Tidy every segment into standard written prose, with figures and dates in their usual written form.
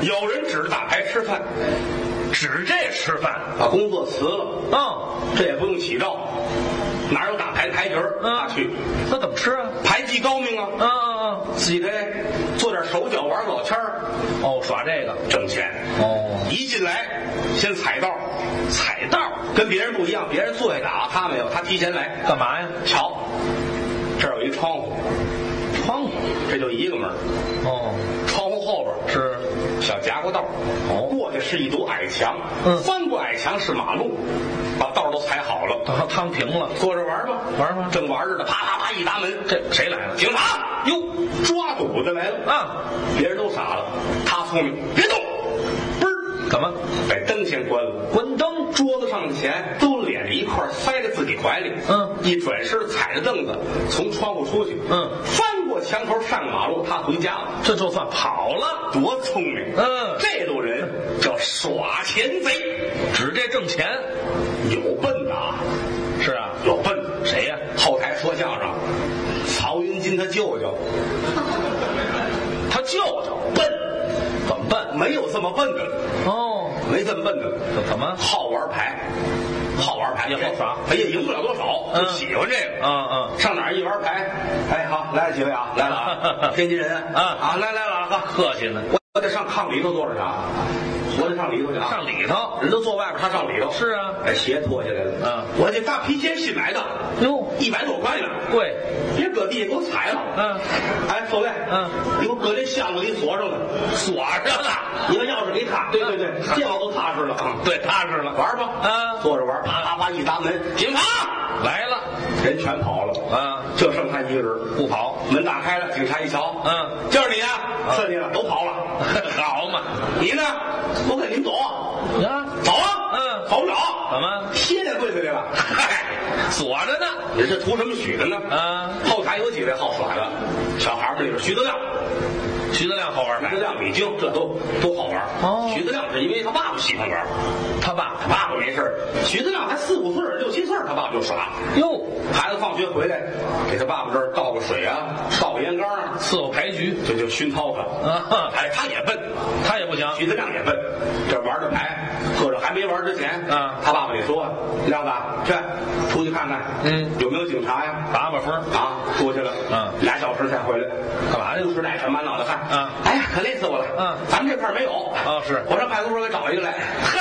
有人指着打牌吃饭， 指这吃饭， 把工作辞了， 嗯， 这也不用起照，哪有打牌的牌局儿？他去， 他怎么吃啊？ 牌技高明啊，自己得做点手脚，玩老千儿， 哦，耍这个挣钱。 哦， 一进来先踩道， 踩道跟别人不一样，别人坐下打，他没有，他提前来。 干嘛呀？ 瞧，这儿有一窗户， 窗户， 这就一个门。 哦， 窗户后边是小夹过道，过去是一堵矮墙，翻过矮墙是马路，把道都踩好了， 趟平了， 坐着玩吧， 玩吧。 正玩着呢，啪啪啪一打门， 这谁来了？ 警察哟，抓赌的来了啊！ 别人都傻了，他聪明，别动，嘣儿， 怎么？ 把灯先关了， 关灯， 桌子上的钱都敛着一块，塞在自己怀里，一转身踩着凳子从窗户出去，翻过墙头上马路，他回家了， 这就算跑了， 多聪明，这路人叫耍钱贼， 指这挣钱， 有笨的啊， 是啊， 有笨的， 谁呀？ 后台说相声，曹云金他舅舅， 他舅舅笨， 怎么笨？ 没有这么笨的哦， 没这么笨的， 怎么？ 好玩牌，好玩牌也好耍， 他也赢不了多少，就喜欢这个，上哪儿一玩牌，哎，好，来了几位啊，来了啊，天津人啊，来了，哥， 客气呢， 我得上炕里头坐着去啊，我得上里头去啊， 上里头， 人都坐外边，他上里头， 是啊， 把鞋脱下来了，我这大皮鞋新买的， 哟 ，100多块呢， 贵， 别搁地下给我踩了，哎，各位，你给我搁这箱子里锁上了， 锁上了， 你把钥匙给他，对，这样都踏实了， 对，踏实了， 玩吧，坐着玩，啪啪啪一打门，警察来了， 人全跑了，就剩他一个人不跑， 门打开了，警察一瞧，就是你啊，是你了，都跑了， 好嘛， 你呢？我跟你们走呀， 走啊，跑不了， 怎么？ 鞋在柜子里了，嗨， 锁着呢， 你这图什么许的呢？后台有几位好耍的，小孩们里边徐德亮。 徐德亮好玩牌， 徐德亮、李菁这都好玩。徐德亮是因为他爸爸喜欢玩，他爸爸没事，徐德亮才4、5岁、6、7岁，他爸爸就耍。哟，孩子放学回来，给他爸爸这儿倒个水啊，倒个烟缸啊， 伺候牌局， 就熏陶他。哎，他也笨， 他也不行。 徐德亮也笨，这玩着牌，搁着还没玩之前，他爸爸得说：“亮子，去出去看看，有没有警察呀？ 打把风啊，出去了，2小时才回来， 干嘛去？ 带着满脑袋汗。哎呀，可累死我了。咱们这块没有。 是我上派出所给找一个来。 嗨，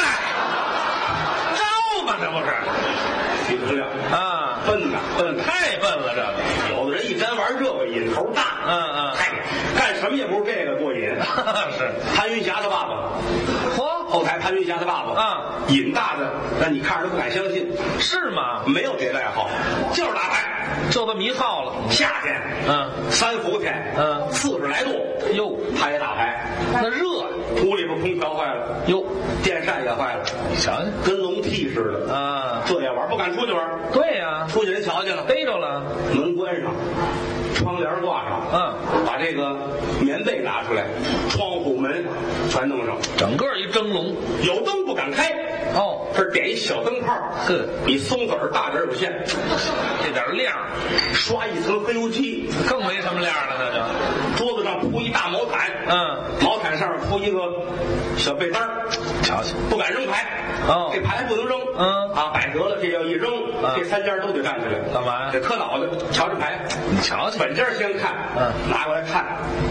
招嘛，这不是？ 徐德亮笨呐，笨， 太笨了，这个。 有的人一沾玩这个瘾头大。嗨，干什么也不是这个过瘾。 是潘云霞他爸爸。后台潘云霞他爸爸瘾大的，让你看着都不敢相信。 是吗？ 没有别的爱好，就是打牌。 就这么一套了。 夏天，3伏天，40来度，哟，他也打牌， 那热， 屋里边空调坏了，哟，电扇也坏了， 你瞧瞧， 跟笼屉似的这也玩，不敢出去玩。 对呀， 出去人瞧见了， 逮着了， 门关上，窗帘挂上，把这个棉被拿出来，窗户门全弄上， 整个一蒸笼， 有灯不敢开。这儿点一小灯泡，比松子儿大点有限， 这点亮， 刷一层黑油漆， 更没什么亮了。那就桌子上铺一大毛毯，毛毯上面铺一个小被单儿， 瞧瞧， 不敢扔牌，这牌不能扔，摆得了，这要一扔，这3家都得站起来， 干嘛呀？ 得磕脑袋，瞧这牌， 你瞧瞧， 本家先看，拿过来看，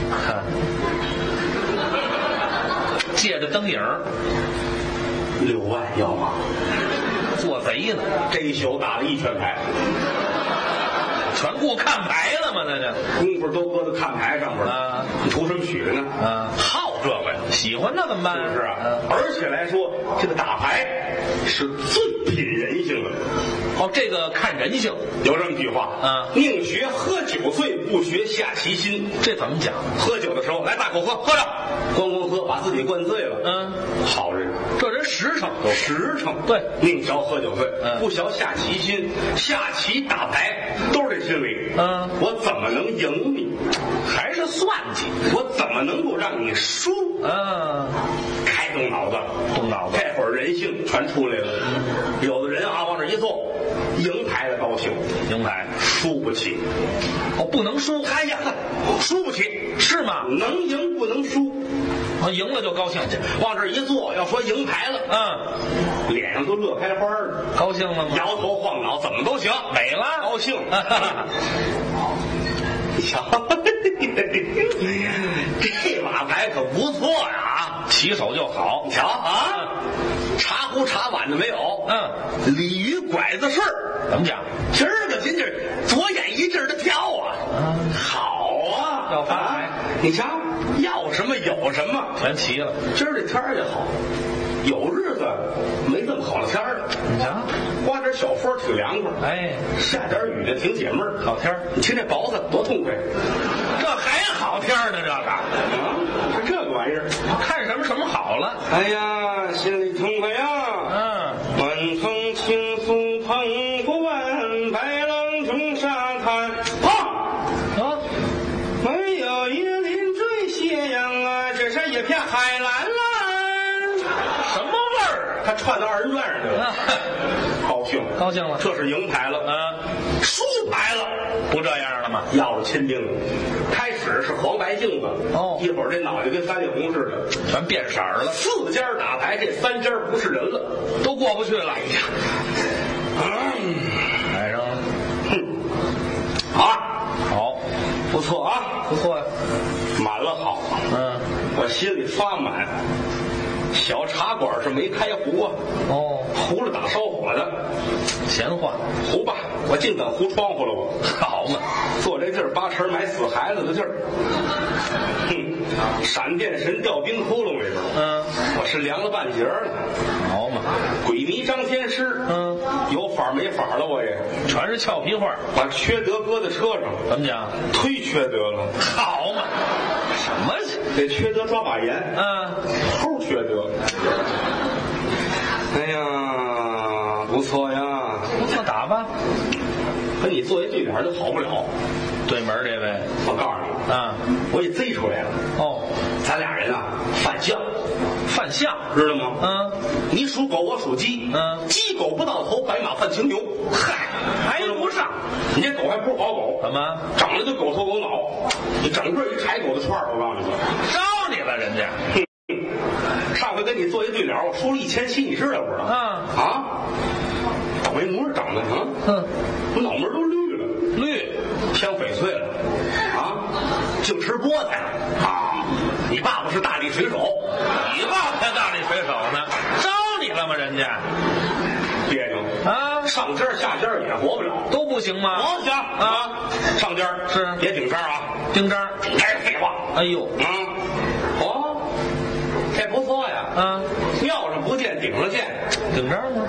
借着灯影 6万要吗？ 做贼呢！ 这一宿打了1圈牌， 全顾看牌了吗？那就功夫都搁在看牌上边了。你图什么许的呢？好这个呀， 喜欢那怎么办？ 是不是啊？而且来说，这个打牌是最品人性的。 这个看人性， 有这么句话宁学喝酒醉，不学下棋心。 这怎么讲？ 喝酒的时候，来大口喝，喝着，咣喝，把自己灌醉了。好人， 这人实诚， 对，宁学喝酒醉，不学下棋心。下棋打牌都是这心理。我怎么能赢你？ 还是算计？ 我怎么能够让你输？开动脑子，这会儿人性全出来了。有的人往这一坐，赢牌的高兴， 赢牌输不起。 不能输。 哎呀，输不起是吗？ 能赢不能输。 赢了就高兴去， 往这一坐，要说赢牌了，脸上都乐开花了， 高兴了吗？ 摇头晃脑，怎么都行， 美了， 高兴。你瞧，这马牌可不错呀， 起手就好。 你瞧啊，茶壶茶碗的没有，鲤鱼拐子事儿， 怎么讲？ 今儿个真是左眼一阵的跳啊，好啊， 要发财。 你瞧，要什么有什么， 全齐了。 今儿这天儿也好，有日子没这么好的天儿了。 你瞧， 刮点小风挺凉快，下点雨的挺解闷儿。 好天儿， 你听这雹子多痛快， 这还好天儿呢，这个是这个玩意儿， 看什么好了？ 哎呀，心里痛快呀！万层青松蓬不完，白浪中沙滩。没有椰林缀斜阳啊，这是一片海蓝蓝。 什么味儿？ 他串到二人转上去了，高兴了，这是赢牌了，输牌了， 不这样了吗？ 要了亲兵了。开始是黄白镜子，一会儿这脑袋跟三里红似的， 全变色了。 4家打牌，这3家不是人了， 都过不去了。哎呀，来上了，好， 不错啊， 不错呀， 满了好，我心里发满。小茶馆是没开壶啊，糊了打烧火的， 闲话， 糊吧，我净等糊窗户了我。 好嘛， 坐这地儿八成埋死孩子的地儿。闪电神掉冰窟窿里边，我是凉了半截了。 好嘛， 鬼迷张天师，有法没法了，我也全是俏皮话， 把缺德搁在车上， 怎么讲？ 忒缺德了。 好嘛，什么？ 这缺德抓把盐，齁缺德。哎呀，不错呀， 不错，打吧。 和你做一对脸都好不了。 对门这位， 我告诉你，我也贼出来了。咱俩人啊，犯相，知道吗？你属狗，我属鸡，鸡狗不到头，白马犯青牛。 嗨，还不上。 你这狗还不是好狗， 怎么长得就狗头狗脑？你整个一柴狗的串儿，我告诉你， 招你了人家。 上回跟你做一对脸，我输了1700，你知道不知道？倒霉模样长得我脑门都绿了，香翡翠了，净吃菠菜了。你爸爸是大力水手， 你爸爸才大力水手呢，招你了吗？人家别扭上家下家也活不了， 都不行吗？ 不行上家是别顶章啊， 顶章， 废话。 哎呦， 这不错呀，庙上不见顶上见， 顶章呢？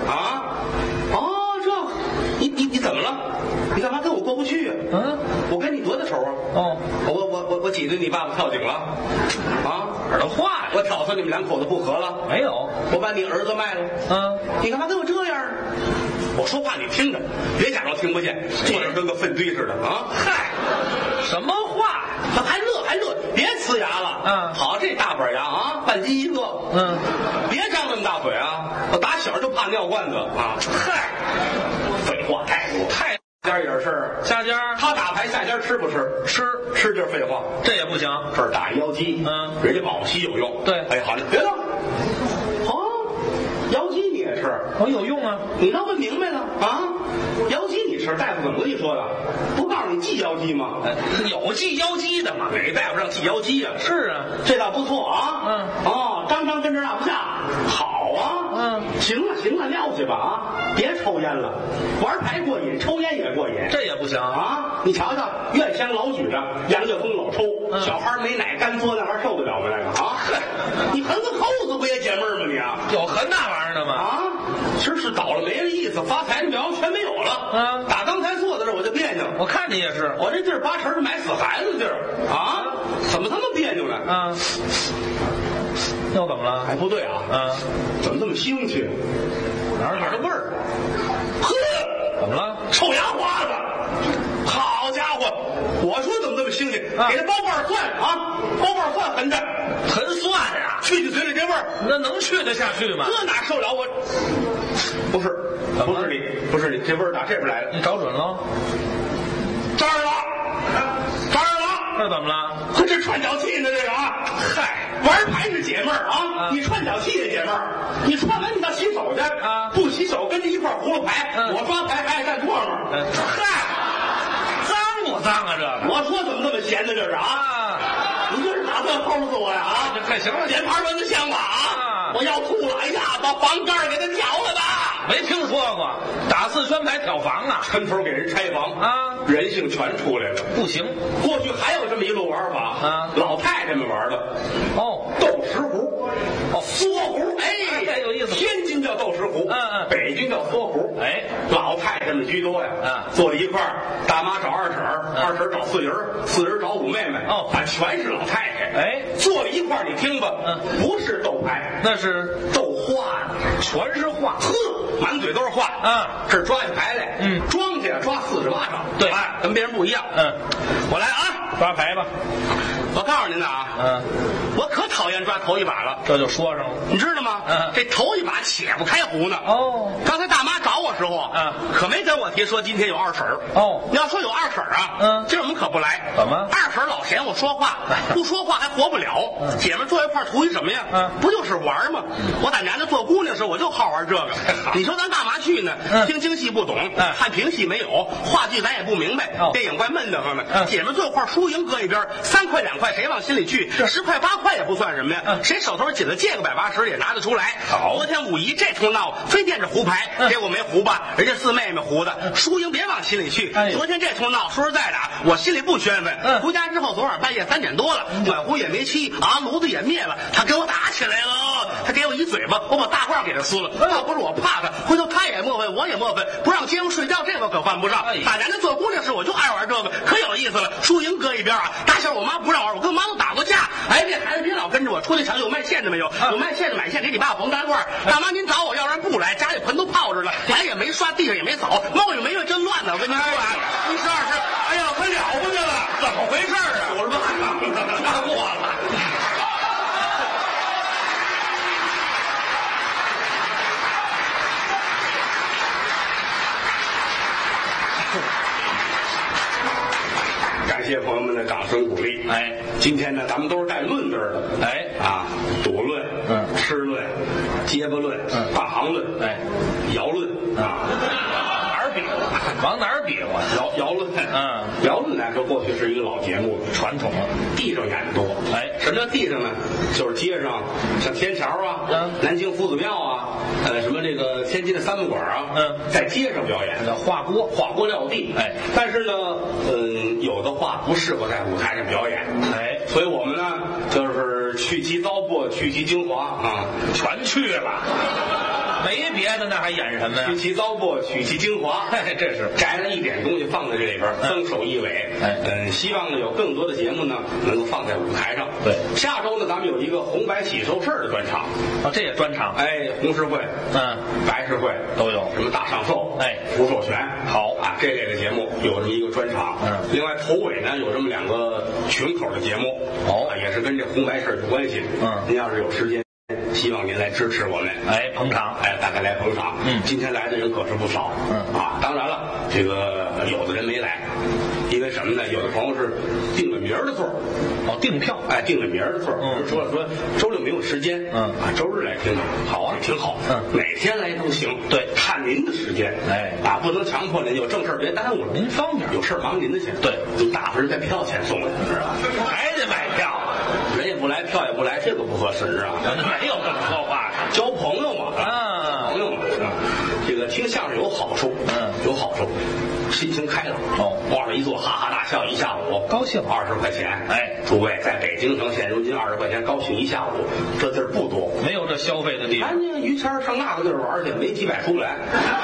这你怎么了？你干嘛跟我过不去呀？我跟你多大仇啊？我挤兑你爸爸跳井了？ 耳朵话呀！ 我挑唆你们两口子不和了？ 没有， 我把你儿子卖了？你干嘛跟我这样？我说话你听着，别假装听不见，坐着跟个粪堆似的嗨， 什么话？ 还乐，别呲牙了。好，这大板牙半斤一个。别张那么大嘴啊！我打小就怕尿罐子嗨，废话太多，家也是下家他打牌，下家吃不吃？吃就是废话， 这也不行。 这儿打腰鸡，人家保西有用。 对， 好了，别动。腰鸡你也吃？ 有用啊！ 你倒问明白了腰鸡你吃？大夫怎么跟你说的？不告诉你系腰鸡吗？ 有系腰鸡的吗？ 哪个大夫让系腰鸡呀？ 是啊， 这倒不错张跟这落不下，好行了，撂下吧别抽烟了，玩牌过瘾，抽烟也过瘾， 这也不行你瞧瞧，院香老举着，杨家风老抽，小孩没奶干嘬那玩意儿受得了吗？那个你横个扣子不也解闷吗你有横那玩意儿的吗？ 今儿是倒了没了意思，发财的苗全没有了打刚才坐在这我就别扭， 我看你也是， 我这地儿八成是埋死孩子的地儿怎么他妈别扭呢？ 又怎么了？ 不对怎么这么腥气？ 哪儿的味儿？怎么了？ 臭牙花子！好家伙！我说怎么这么腥气？给他包瓣蒜包瓣蒜横着， 很蒜呀！ 去你嘴里这味儿， 那能去得下去吗？ 这哪受了我？不是你，这味儿打这边来了。 你找准了？ 这儿了， 这怎么了？ 这串脚气呢，这个啊！ 嗨， 玩牌是解闷儿啊，你串脚气也解闷儿。你串完你到洗手去啊，不洗手跟着一块葫芦牌，我抓牌还得站唾沫。 嗨，脏不脏啊？这个我说怎么这么闲呢？这是啊！你这是打算齁死我呀？啊， 这太行了， 连盘轮的想法啊！我要吐了！哎呀，把房盖给他挑了吧！ 没听说过打四圈牌挑房啊？ 抻头给人拆房啊，人性全出来了。 不行， 过去还有这么一路玩法啊，老太太们玩的哦， 斗石壶，缩壶，哎， 这有意思。 天津叫斗石壶，北京叫缩壶， 哎， 老太太们居多呀，坐在一块儿，大妈找二婶儿，二婶儿找四人儿，四人儿找五妹妹，全是老太太，哎，坐在一块儿，你听吧，不是斗牌， 那是斗画的， 全是画， 满嘴都是画，这抓起牌来，庄家抓48张， 对， 哎，跟别人不一样，我来啊， 抓牌吧。 我告诉您呢啊，我可讨厌抓头一把了， 这就说上了， 你知道吗？这头一把解不开胡呢。 哦， 刚才大妈找我时候，可没跟我提说今天有二婶儿。 哦， 要说有二婶儿啊，今儿我们可不来。 怎么？ 二婶儿老嫌我说话，不说话还活不了。姐们坐一块儿图一什么呀？不就是玩吗？我打娘家做姑娘的时候，我就好玩这个。你说咱干嘛去呢？听京戏不懂，看评戏没有，话剧咱也不明白，电影怪闷的慌的。姐们坐一块儿，输赢搁一边，3块2块谁往心里去？10块8块也不算什么呀。谁手头紧了借个180也拿得出来。昨天五姨这通闹，非惦着胡牌，结果没胡吧？人家四妹妹胡的，输赢别往心里去。昨天这通闹，说实在的，我心里不宣愤。回家之后，昨晚半夜3点多了，暖壶也没沏啊，炉子也灭了，他跟我打起来了，他给我一嘴巴，我把大褂给他撕了。要不是我怕他，回头他也磨叽，我也磨叽，不让街上睡觉，这个可犯不上。打娘家做姑娘时，我就爱玩这个，可有意思了。输赢搁一边啊，打小我妈不让玩，我跟我妈都打过架。哎，这孩子别老跟着我，出去瞧有卖线的没有？有卖线的买线，给你爸缝大褂。大妈您找我，要不然不来，家里盆都泡着了，碗也没刷，地上也没扫，猫也没有，真乱呢。我跟您说啊，1是2是，哎呀，可了不得了， 怎么回事啊？ 我说妈过了。感谢朋友们的掌声鼓励。哎，今天呢，咱们都是带论字的。哎，啊，赌论，吃论，结巴论，大行论，哎，摇论啊， 哪儿比划？往哪儿比划？ 摇论，摇论来说，过去是一个老节目， 传统了。 地上演的多。哎，什么叫地上呢？就是街上，像天桥啊，南京夫子庙啊，什么这个天津的三不管啊，在街上表演，叫画锅撂地。哎，但是呢，有的话不适合在舞台上表演。哎，所以我们呢，就是去其糟粕，去其精华啊， 全去了。没别的，那还演什么呀？ 去其糟粕，取其精华， 这是摘了一点东西放在这里边，增手一尾。希望呢有更多的节目呢能够放在舞台上。对，下周呢咱们有一个红白喜寿事的专场。 这也专场。 哎，红十会，白十会都有，什么大上寿，福寿全，好啊，这类的节目有这么一个专场。另外头尾呢有这么2个群口的节目，也是跟这红白事有关系。您要是有时间，希望您来支持我们，捧场，大概来捧场。今天来的人可是不少，当然了，这个有的人没来，因为什么呢？有的朋友是订了明儿的座，订票，订了明儿的座，说周六没有时间，周日来听，好啊，挺好，哪天来都行，对，看您的时间，不能强迫您，有正事别耽误了，您方便，有事忙您的去，对，你大份在票钱送来，知道吧？ 还得买票。 人也不来，票也不来，这个不合适啊！ 没有这么说话， 交朋友嘛，朋友嘛，这个听相声有好处，有好处，心情开朗，往上一坐，哈哈大笑一下午，高兴，20块钱，诸位在北京城现如今20块钱高兴一下午，这地儿不多， 没有这消费的地方。 那个于谦上那个地儿玩去，没几百出不来，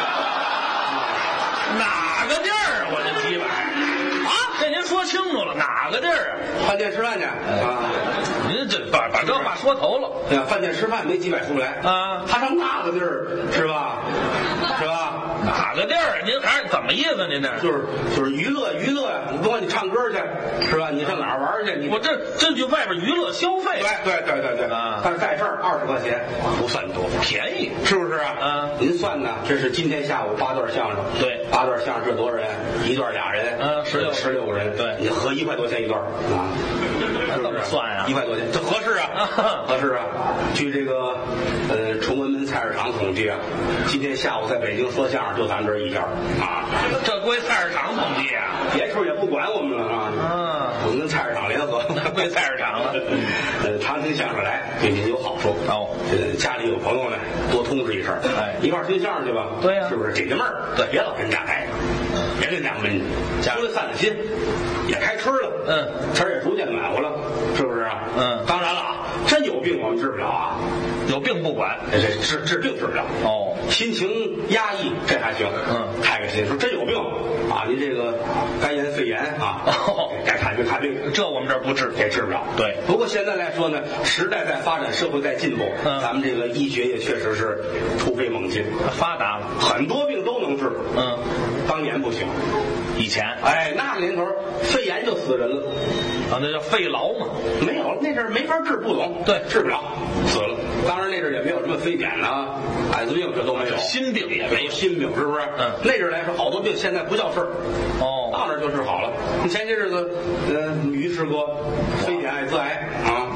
哪个地儿我这几百？这您说清楚了，哪个地儿啊？ 饭店吃饭去您这把这话说头了。 对呀，饭店吃饭没几百出不来啊。他上那个地儿是吧？是吧？ 哪个地儿？您还是怎么意思？您这就是娱乐呀！你不管你唱歌去是吧？你上哪儿玩去？ 我这去外边娱乐消费。 对啊！但是在这儿20块钱不算多， 便宜是不是啊？您算呢？这是今天下午8段相声， 对 ，8段相声这多少人？一段俩人，16个人， 对， 你合1块多钱一段啊？ 怎么算呀 ？1块多钱，这合适啊？合适啊！据这个崇文门菜市场统计啊，今天下午在北京说相声就咱们这一家啊。 这归菜市场统计啊， 别处也不管我们了啊。我们跟菜市场联合， 归菜市场了。 常听相声来对您有好处哦。 家里有朋友呢，多通知一声，一块听相声去吧。 对呀， 是不是解解闷儿？ 对， 别老跟家待着，别跟家闷着，出来散散心。也开春了，天也逐渐暖和了，是不是啊？当然了啊，真有病我们治不了啊， 有病不管， 治病治不了。 哦， 心情压抑这还行，开个心说真有病啊，您这个肝炎肺炎啊，该看病看病， 这我们这儿不治， 也治不了。对，不过现在来说呢，时代在发展，社会在进步，咱们这个医学也确实是突飞猛进， 发达了， 很多病都能治。当年不行， 以前那个年头肺炎就死人了啊，那叫肺痨嘛。 没有，那阵儿没法治，不懂， 对， 治不了，死了。当然那阵儿也没有什么非典呐、艾滋病，这都没有， 心病也没有， 心病是不是？那阵儿来说，好多病现在不叫事儿，到那儿就治好了。前些日子，于师哥非典艾滋癌啊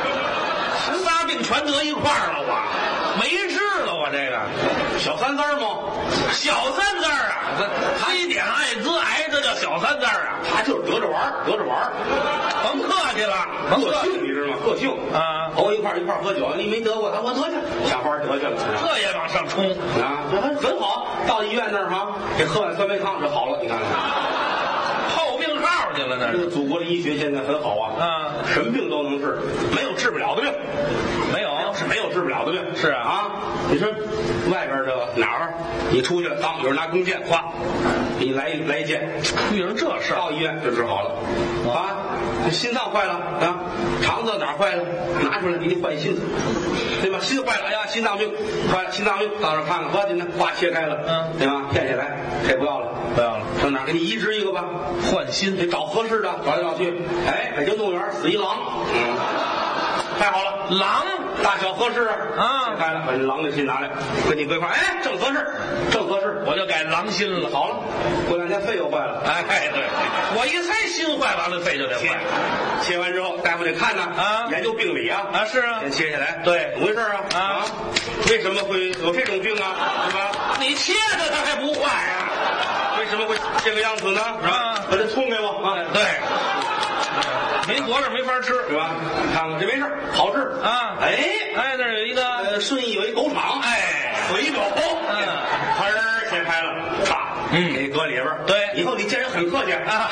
，14病全得一块儿了，我没治了，我这个小3字吗？ 小3字啊，非典艾滋癌这叫小3字啊， 他就是得着玩儿， 甭客气了， 个性你知道吗？个性啊， 一块喝酒，你没得过，我得去，下班得去了， 这也往上冲啊，这还很好。到医院那儿哈，给喝碗酸梅汤，这好了，你看看。 泡病号去了，那这个祖国的医学现在很好啊，什么病都能治，没有治不了的病，没有治不了的病， 是啊， 你说外边这哪儿，你出去了，当有人拿弓箭，哗，给你来一箭， 遇上这事到医院就治好了啊。心脏坏了啊，肠子哪儿坏了，拿出来给你换心，对吧？心坏了，哎呀，心脏病坏了，心脏病到那看看，不要紧的，哗切开了，对吧？片下来，这不要了，上哪儿给你移植一个吧？ 换心， 得找合适的，找来找去，北京动物园死一狼，太好了， 狼大小合适啊，切开了，把这狼的心拿来，跟你对话，正合适， 我就改狼心了。 好了，过2天肺又坏了， 对，我一猜心坏完了肺就得坏， 切完之后大夫得看呢，研究病理啊， 是啊， 先切下来， 对， 怎么回事啊？为什么会有这种病啊？是吧？ 你切的它还不坏呀？ 为什么会这个样子呢？是吧？把这葱给我啊！ 对，没活着没法吃， 是吧？看看这没事，好治啊！那儿有一个顺义有一狗场，水狗，切开了，给你搁里边， 对， 以后你见人很客气啊。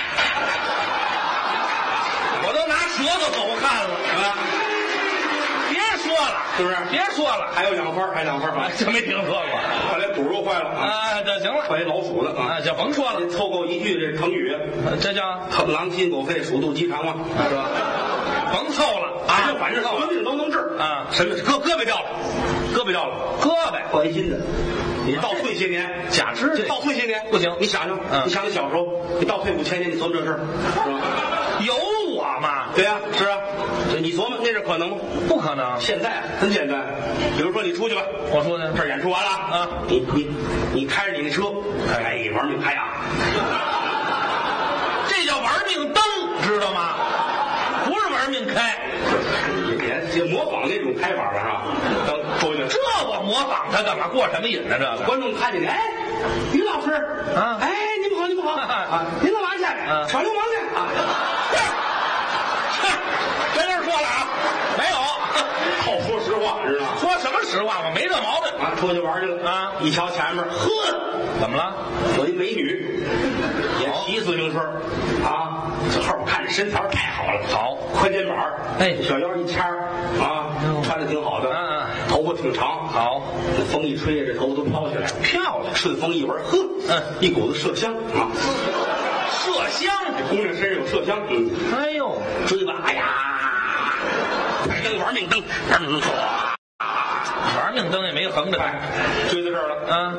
我都拿舌头走看了， 是吧？ 别说了， 是不是？ 别说了， 还有2分啊！ 这没听说过。 后来肚又坏了啊！这行了， 坏老鼠了啊！ 就甭说了， 凑够一句这成语， 这叫狼心狗肺，鼠肚鸡肠嘛，是吧？ 甭凑了啊！反正什么病都能治啊！什么胳膊掉了，换一新的。你倒退些年， 假肢倒退些年不行。 你想想，你小时候，你倒退5000年，你琢磨这事儿，是吧？ 有我吗？ 对呀，是啊。你琢磨那是可能吗？ 不可能。 现在很简单，比如说你出去吧， 我说呢， 这儿演出完了啊，你开着你那车，玩命开啊， 这叫玩命蹬，知道吗？不是玩命开， 也模仿那种开法吧，是吧？出去， 这我模仿他干嘛？过什么瘾呢？这个观众看见你，于老师啊，你们好啊，您干嘛去？耍流氓去啊？ 跟这说了啊，没有， 好说实话，知道吗？ 说什么实话？我没这毛病啊！出去玩去了啊！一瞧前面， 怎么了？ 有一美女，也骑自行车啊，这后边看着身材太好了， 好宽肩膀，小腰一掐啊，穿的挺好的，头发挺长， 好， 风一吹，这头发都飘起来了， 漂亮。 顺风一闻，一股子麝香啊， 麝香， 这姑娘身上有麝香， 哎呦， 追吧，哎呀，玩命蹬， 玩命灯也没横着看， 追到这儿了。 啊，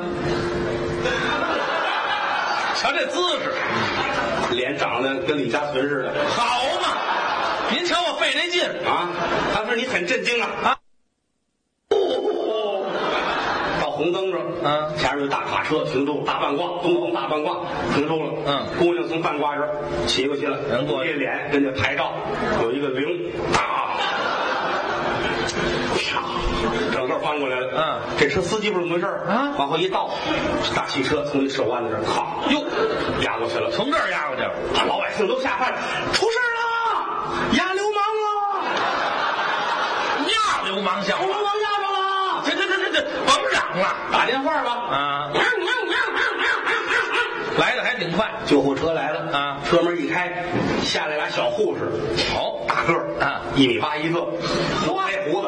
瞧这姿势， 脸长得跟李家存似的。 好嘛！您瞧我费这劲啊！当时你很震惊啊！到红灯上，前面有大卡车停住，大半挂，东风大半挂停住了。姑娘从半挂这儿骑过去了，人过去脸跟着拍照，有一个铃，整个翻过来了。这车司机不是怎么回事啊？往后一倒，大汽车从这手腕子这儿，咔，哟，压过去了， 从这儿压过去了。 老百姓都吓坏了，出事了，压流氓了！ 压流氓像话， 流氓压着了！ 这，甭嚷了， 打电话吧。 来的还挺快， 救护车来了啊！车门一开，下来俩小护士，大个儿1.8米一个，都黑胡子，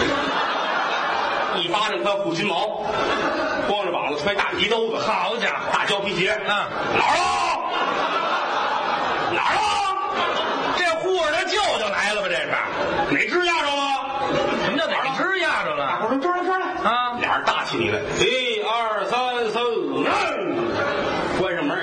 一巴掌宽护军毛，光着膀子揣大皮兜子， 好家伙， 大胶皮鞋，哪儿了？哪儿了？ 这护士他舅舅来了吧？这是哪只压着了？ 什么叫哪只压着了？ 大伙儿说这儿来啊！俩人打起你来，1、2、3、4，关上门。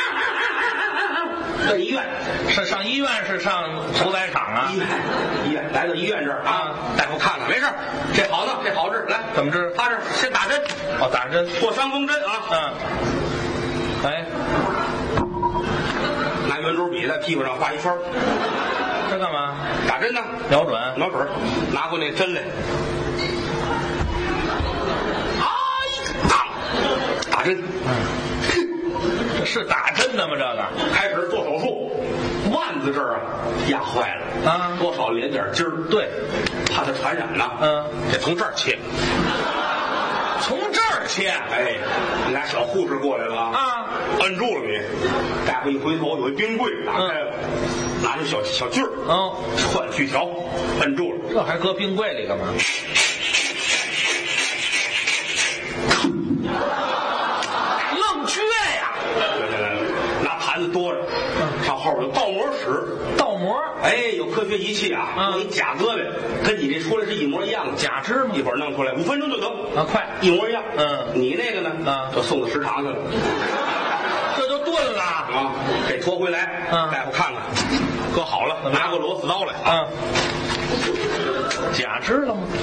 到医院， 上医院是上屠宰场啊？ 医院来到医院这儿啊，大夫看看，没事，这好呢，这好治。来， 怎么治？ 他这先打针， 打针， 破伤风针啊。 哎， 拿圆珠笔在屁股上画一圈， 这干嘛？ 打针呢？ 瞄准， 拿过那针来，打针。 这是打针的吗？这个开始做手术，腕子这儿压坏了啊，多少连点筋儿。 对， 怕它传染呢。得从这儿切， 从这儿切。 哎，那俩小护士过来了啊，摁住了你。大夫一回头，有一冰柜打开了，拿出小锯儿，换锯条，摁住了。 这还搁冰柜里干嘛？愣撅呀！ 拿盘子多着，上后边有倒模室。 倒模？ 哎，有科学仪器啊，弄一假胳膊，跟你这出来是一模一样的。 假肢吗？ 一会儿弄出来，5分钟就得啊，快， 一模一样。你那个呢？就送到食堂去了。 这就炖了啊！这拖回来，大夫看看，搁好了，拿个螺丝刀来。 假肢了吗？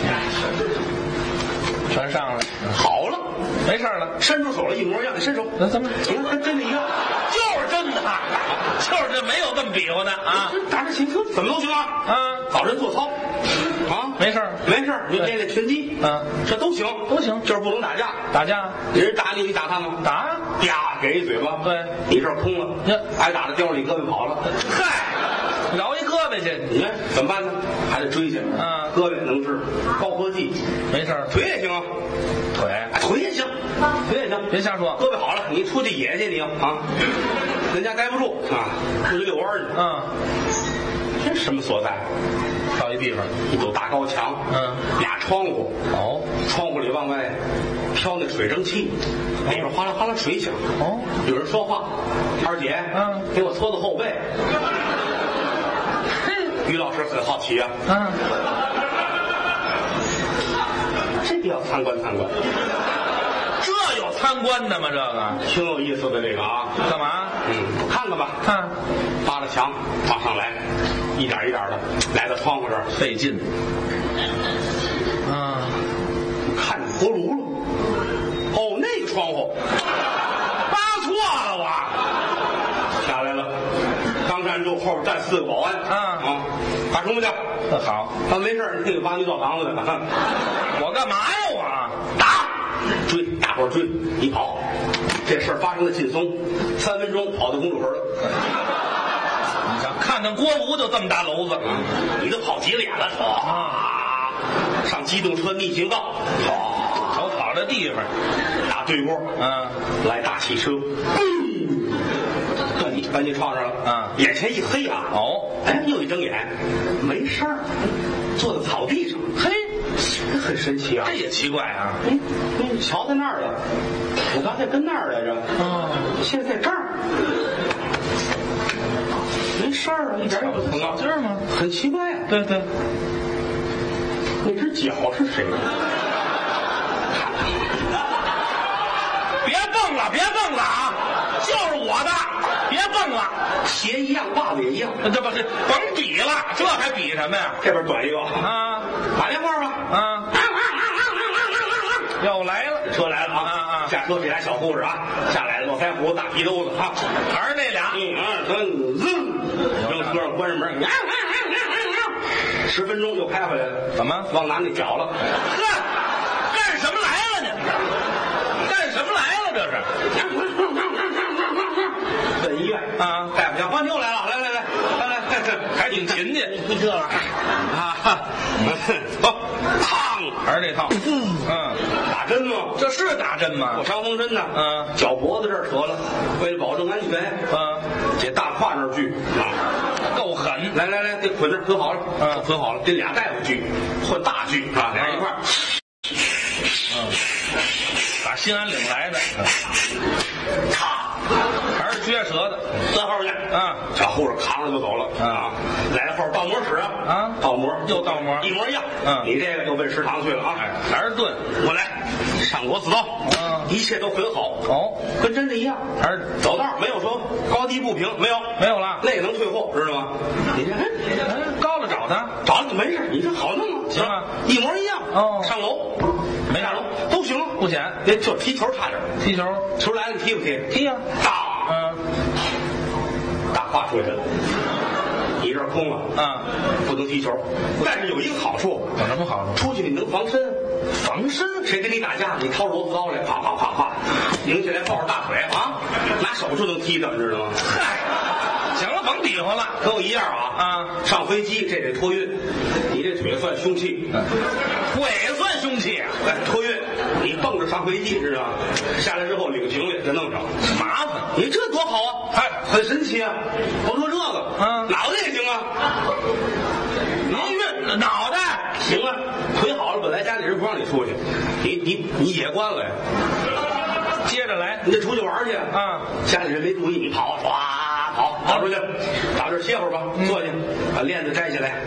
全上了， 好了， 没事了， 伸出手来一模一样，你伸手， 那怎么？ 跟真的一样， 就是真的，就是这没有这么比划的啊！ 打这行车怎么都行啊！早晨做操啊， 没事没事，你练练拳击这都行，就是不能打架，人打你，你打他吗？ 打呀， 啪给一嘴巴， 对， 你这儿空了，挨打的叼着你胳膊跑了， 嗨，饶一胳膊去， 你看怎么办呢？还得追去，胳膊能治，高科技， 没事， 腿也行啊，腿也行， 别瞎说， 胳膊好了，你出去野去你啊，人家待不住啊，出去遛弯去，这什么所在？ 到一地方， 一堵大高墙，俩窗户，窗户里往外飘那水蒸气，里边哗啦哗啦水响，有人说话，二姐，给我搓搓后背。于老师很好奇啊，这个要参观参观， 这有参观的吗？这个挺有意思的这个啊， 干嘛？ 看看吧，扒拉墙往上来，一点一点的来到窗户这儿， 费劲。 看见锅炉了，那个窗户扒错了我， 下来了，刚站住，后边站4个保安，打什么去？ 好， 没事，那个挖泥造房子的， 我干嘛呀我？ 打，追，大伙儿追，你跑，这事儿发生的劲松，3分钟跑到公主坟了。 你想看看锅炉就这么大篓子， 你都跑急了眼了，上机动车逆行道， 瞅跑这地方， 打对过，来大汽车，搬进窗上了，眼前一黑啊，又一睁眼，没事儿，坐在草地上，很神奇啊， 这也奇怪啊， 瞧在那儿了，我刚才跟那儿来着，现在在这儿，没事儿啊，一点也不疼啊， 劲儿吗？ 很奇怪啊， 对， 那只脚是谁的？ 蹦了，别蹦了啊！就是我的，别蹦了。 鞋一样，袜子也一样， 这不是甭比了，这还比什么呀？ 这边短一个啊， 打电话吧啊，又来了， 车来了啊啊！ 下车这俩小护士啊，下来了，络腮胡子、大皮兜子啊， 还是那俩， 扔车上关上门，10分钟又开回来了， 怎么往哪里搅了？ 呵，干什么来了呢？干什么来了？这是奔医院啊！ 大夫讲，换又来了，来， 还挺勤勤， 不这了啊！走，烫， 还是这套， 打针吗？ 这是打针吗？ 过伤风针呢，脚脖子这儿折了，为了保证安全，这大胯那儿锯啊， 够狠！ 来，得捆这儿捆好了，捆好了，这俩大夫锯，换大锯啊，俩人一块儿， 打新安岭来的，还是撅舌的， 钻后去啊！小护士扛着就走了啊！来了后倒模室啊，倒模又倒模， 一模一样。你这个又奔食堂去了啊！ 还是炖， 我来上螺丝刀，一切都很好哦， 跟真的一样。 还是走道没有说高低不平，没有了，那个能退货，知道吗？你这高了找他， 找了没事，你这好弄啊， 行啊， 一模一样。 哦， 上楼没下楼都行， 不减， 就踢球差点， 踢球球来了你踢不踢？ 踢呀， 大胯出去了，你这儿空了不能踢球，但是有一个好处， 有什么好处？ 出去你能防身，谁跟你打架，你掏螺丝刀来，啪啪啪啪，拧起来抱着大腿啊，拿手就能踢的，你知道吗？ 嗨，行了，甭比划了， 可有一样上飞机这得托运，你这腿算凶器， 腿算凶器啊？ 托运，你蹦着上飞机知道吗？下来之后领行李再弄上， 麻烦。 你这多好啊！很神奇啊！甭说这个，脑袋也行啊。 您运脑袋行啊，腿好了，本来家里人不让你出去，你野惯了呀。 接着来， 你得出去玩去家里人没注意，你跑，跑出去，找这歇会儿吧，坐下，把链子摘下来。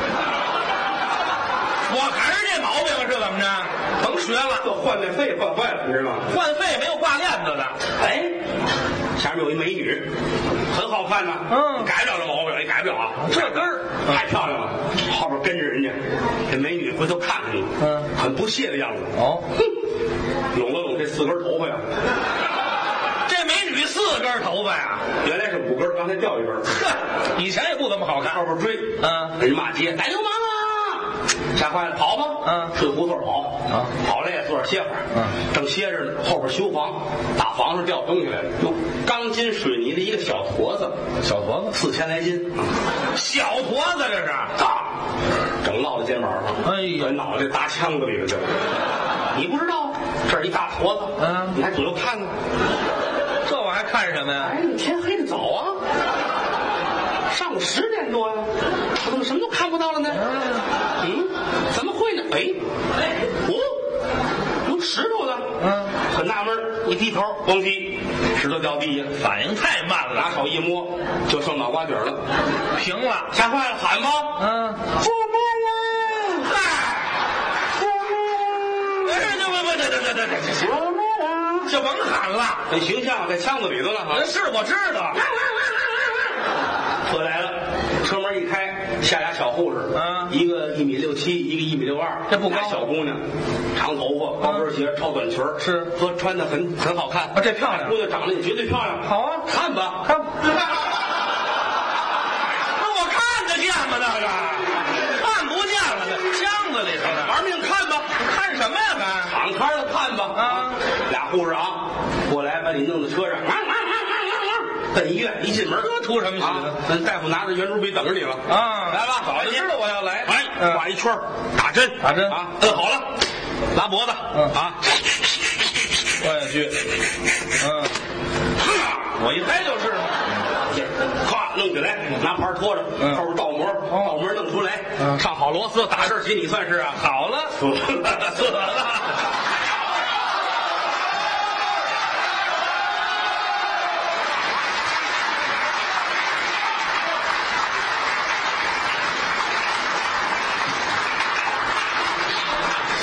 我还是这毛病是怎么着？甭学了， 都换那肺换坏了，你知道吗？ 换肺没有挂链子的。 下面有一美女，很好看呐。改不了这毛病，你改不了啊。 这根儿太漂亮了，后边跟着人家，这美女回头看看你，很不屑的样子。拢了拢这4根头发呀。 这美女4根头发呀， 原来是5根，刚才掉1根。 以前也不怎么好看。 后边追，给人骂街，逮流氓啊！吓坏了，跑吧，顺胡同跑，跑了也坐着歇会儿，正歇着呢，后边修房，大房上掉东西来了，钢筋水泥的一个小坨子，4000来斤， 小坨子这是整落在肩膀上， 哎呀， 脑袋搭腔子里了就，你不知道这儿一大坨子，你还左右看呢， 这我还看什么呀？ 你天黑的早啊，上午10点多呀，我怎么什么都看不到了呢？怎么会呢？有石头呢。很纳闷，一低头，咣叽，石头掉地下， 反应太慢了， 拿手一摸，就剩脑瓜底了， 平了， 吓坏了，喊吧，救命啊！ 就甭喊了， 这形象在腔子里头了哈。 是我知道。 车来了，车门一开，下俩小护士，一个1.67米，一个1.62米， 这不高。 小姑娘，长头发，高跟鞋，超短裙， 是和穿的很好看。 这漂亮， 姑娘长得也绝对漂亮。 好啊， 看吧， 看。那我看得见吗？那个看不见了，那箱子里头的， 玩命看吧。 看什么呀？ 敞开了看吧。俩护士过来把你弄到车上。奔医院一进门， 这图什么喜呢？大夫拿着圆珠笔等着你了来吧， 早就知道我要来。 画一圈，打针好了， 拉脖子灌下去，我一拍就是， 咵弄起来，拿牌拖着，后边倒模，弄出来，上好螺丝，打这儿起你算是好了，死了。 像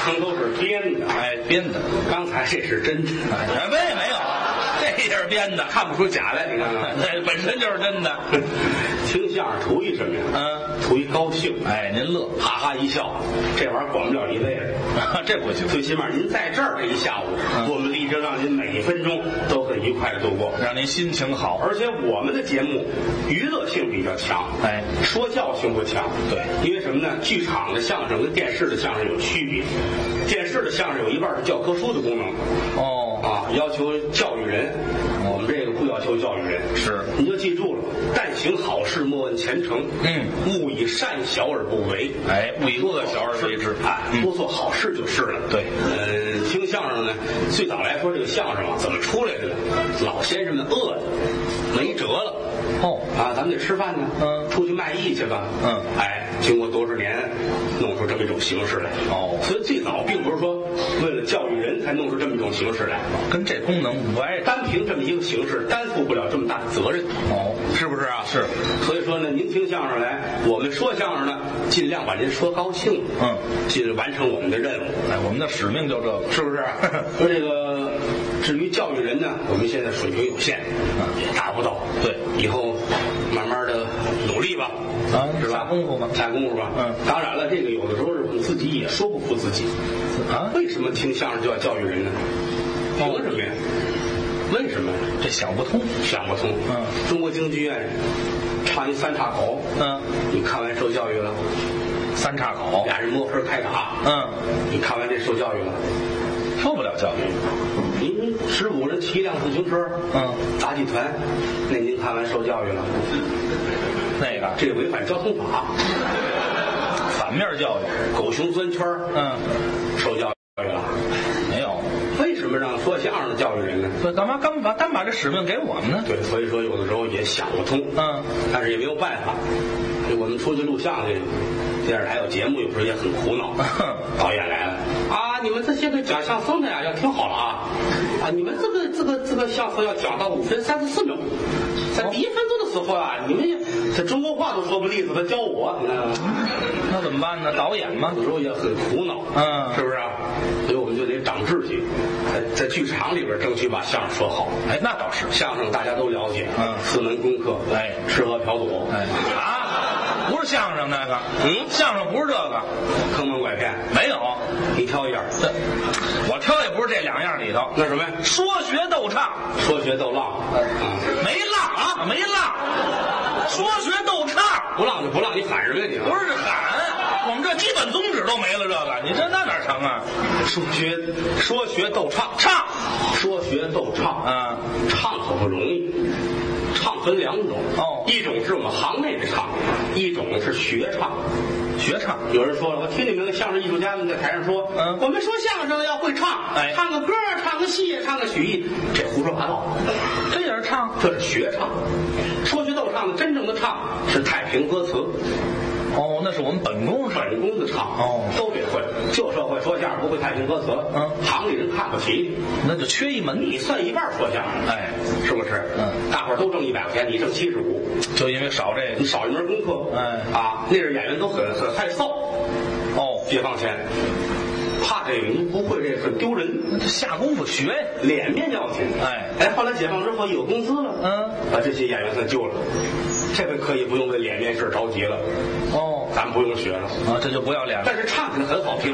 层都是编的， 哎，编的。 刚才这是真的， 哎，没有，这也是编的， 看不出假来。你看看， 这本身就是真的。 听相声图一什么呀？图一高兴。 哎，您乐， 哈哈一笑，这玩意儿管不了一辈子， 这不行。 最起码您在这儿这一下午，我们力争让您每一分钟都很愉快的度过， 让您心情好。 而且我们的节目娱乐性比较强， 哎， 说教性不强。 对， 因为什么呢？剧场的相声跟电视的相声有区别，电视的相声有一半是教科书的功能。要求教育人，我们这个不要求教育人。 是， 你就记住了，但行好事，莫问前程。勿以善小而不为。哎， 勿以恶小而为之。 多做好事就是了。 对， 听相声呢，最早来说这个相声怎么出来的呢？老先生们饿的没辙了。咱们得吃饭呢。出去卖艺去吧。经过多少年，弄出这么一种形式来。所以最早并不是说为了教育人才弄出这么一种形式来， 跟这功能无碍。 单凭这么一个形式，担负不了这么大的责任。是不是啊？ 是。 所以说呢，您听相声来，我们说相声呢，尽量把您说高兴。尽量完成我们的任务。 我们的使命就这个， 是不是？说这个，至于教育人呢，我们现在水平有限，也达不到。 对， 以后慢慢的努力吧。是吧？ 下功夫吧， 下功夫吧。当然了，这个有的时候我们自己也说不服自己。为什么听相声就要教育人呢？凭什么呀？为什么？ 这想不通， 想不通。中国京剧院唱一三岔口。你看完受教育了？ 三岔口， 俩人摸黑开打。你看完这受教育了？ 受不了教育。 您15人骑一辆自行车，杂技团，那您看完受教育了？ 那个， 这违反交通法， 反面教育， 狗熊钻圈，受教育了？ 没有。 为什么让说相声的教育人呢？ 干嘛单把这使命给我们呢？ 对，所以说有的时候也想不通，但是也没有办法。我们出去录像去，电视台有节目，有时候也很苦恼。导演来了你们这些个讲相声的呀，要听好了你们这个相声要讲到5分34秒，在第1分钟的时候你们这中国话都说不利索，他教我， 那怎么办呢？导演嘛， 有时候也很苦恼，是不是啊？所以我们就得长志气，在剧场里边争取把相声说好。 那倒是， 相声大家都了解，4门功课，吃喝嫖赌， 不是相声那个，相声不是这个， 坑蒙拐骗没有， 你挑一样， 我挑也不是这2样里头， 那什么呀？ 说学逗唱， 说学逗浪， 没浪没浪，说学逗唱， 不浪就不浪，你喊什么呀你？ 不是喊，我们这基本宗旨都没了，这个你这那哪成啊？ 说学逗唱，说学逗唱，唱可不容易。唱分2种，一种是我们行内的唱，一种是学唱。 学唱， 有人说了，我听你们的相声艺术家们在台上说，我们说相声要会唱，唱个歌，唱个戏，唱个曲艺，这胡说八道。 这也是唱， 这是学唱。说学逗唱的真正的唱是太平歌词。 那是我们本宫的唱，都得会。旧社会说相声不会太平歌词，行里人看不起， 那就缺一门。 你算一半说相声，是不是？大伙儿都挣100块钱，你挣75， 就因为少这个， 你少一门功课，那阵演员都很害臊，解放前。怕这个，你不会这个很丢人。 那就下功夫学， 脸面要紧。后来解放之后有工资了，把这些演员算救了。这回可以不用为脸面事着急了。咱们不用学了这就不要脸了。 但是唱起来很好听。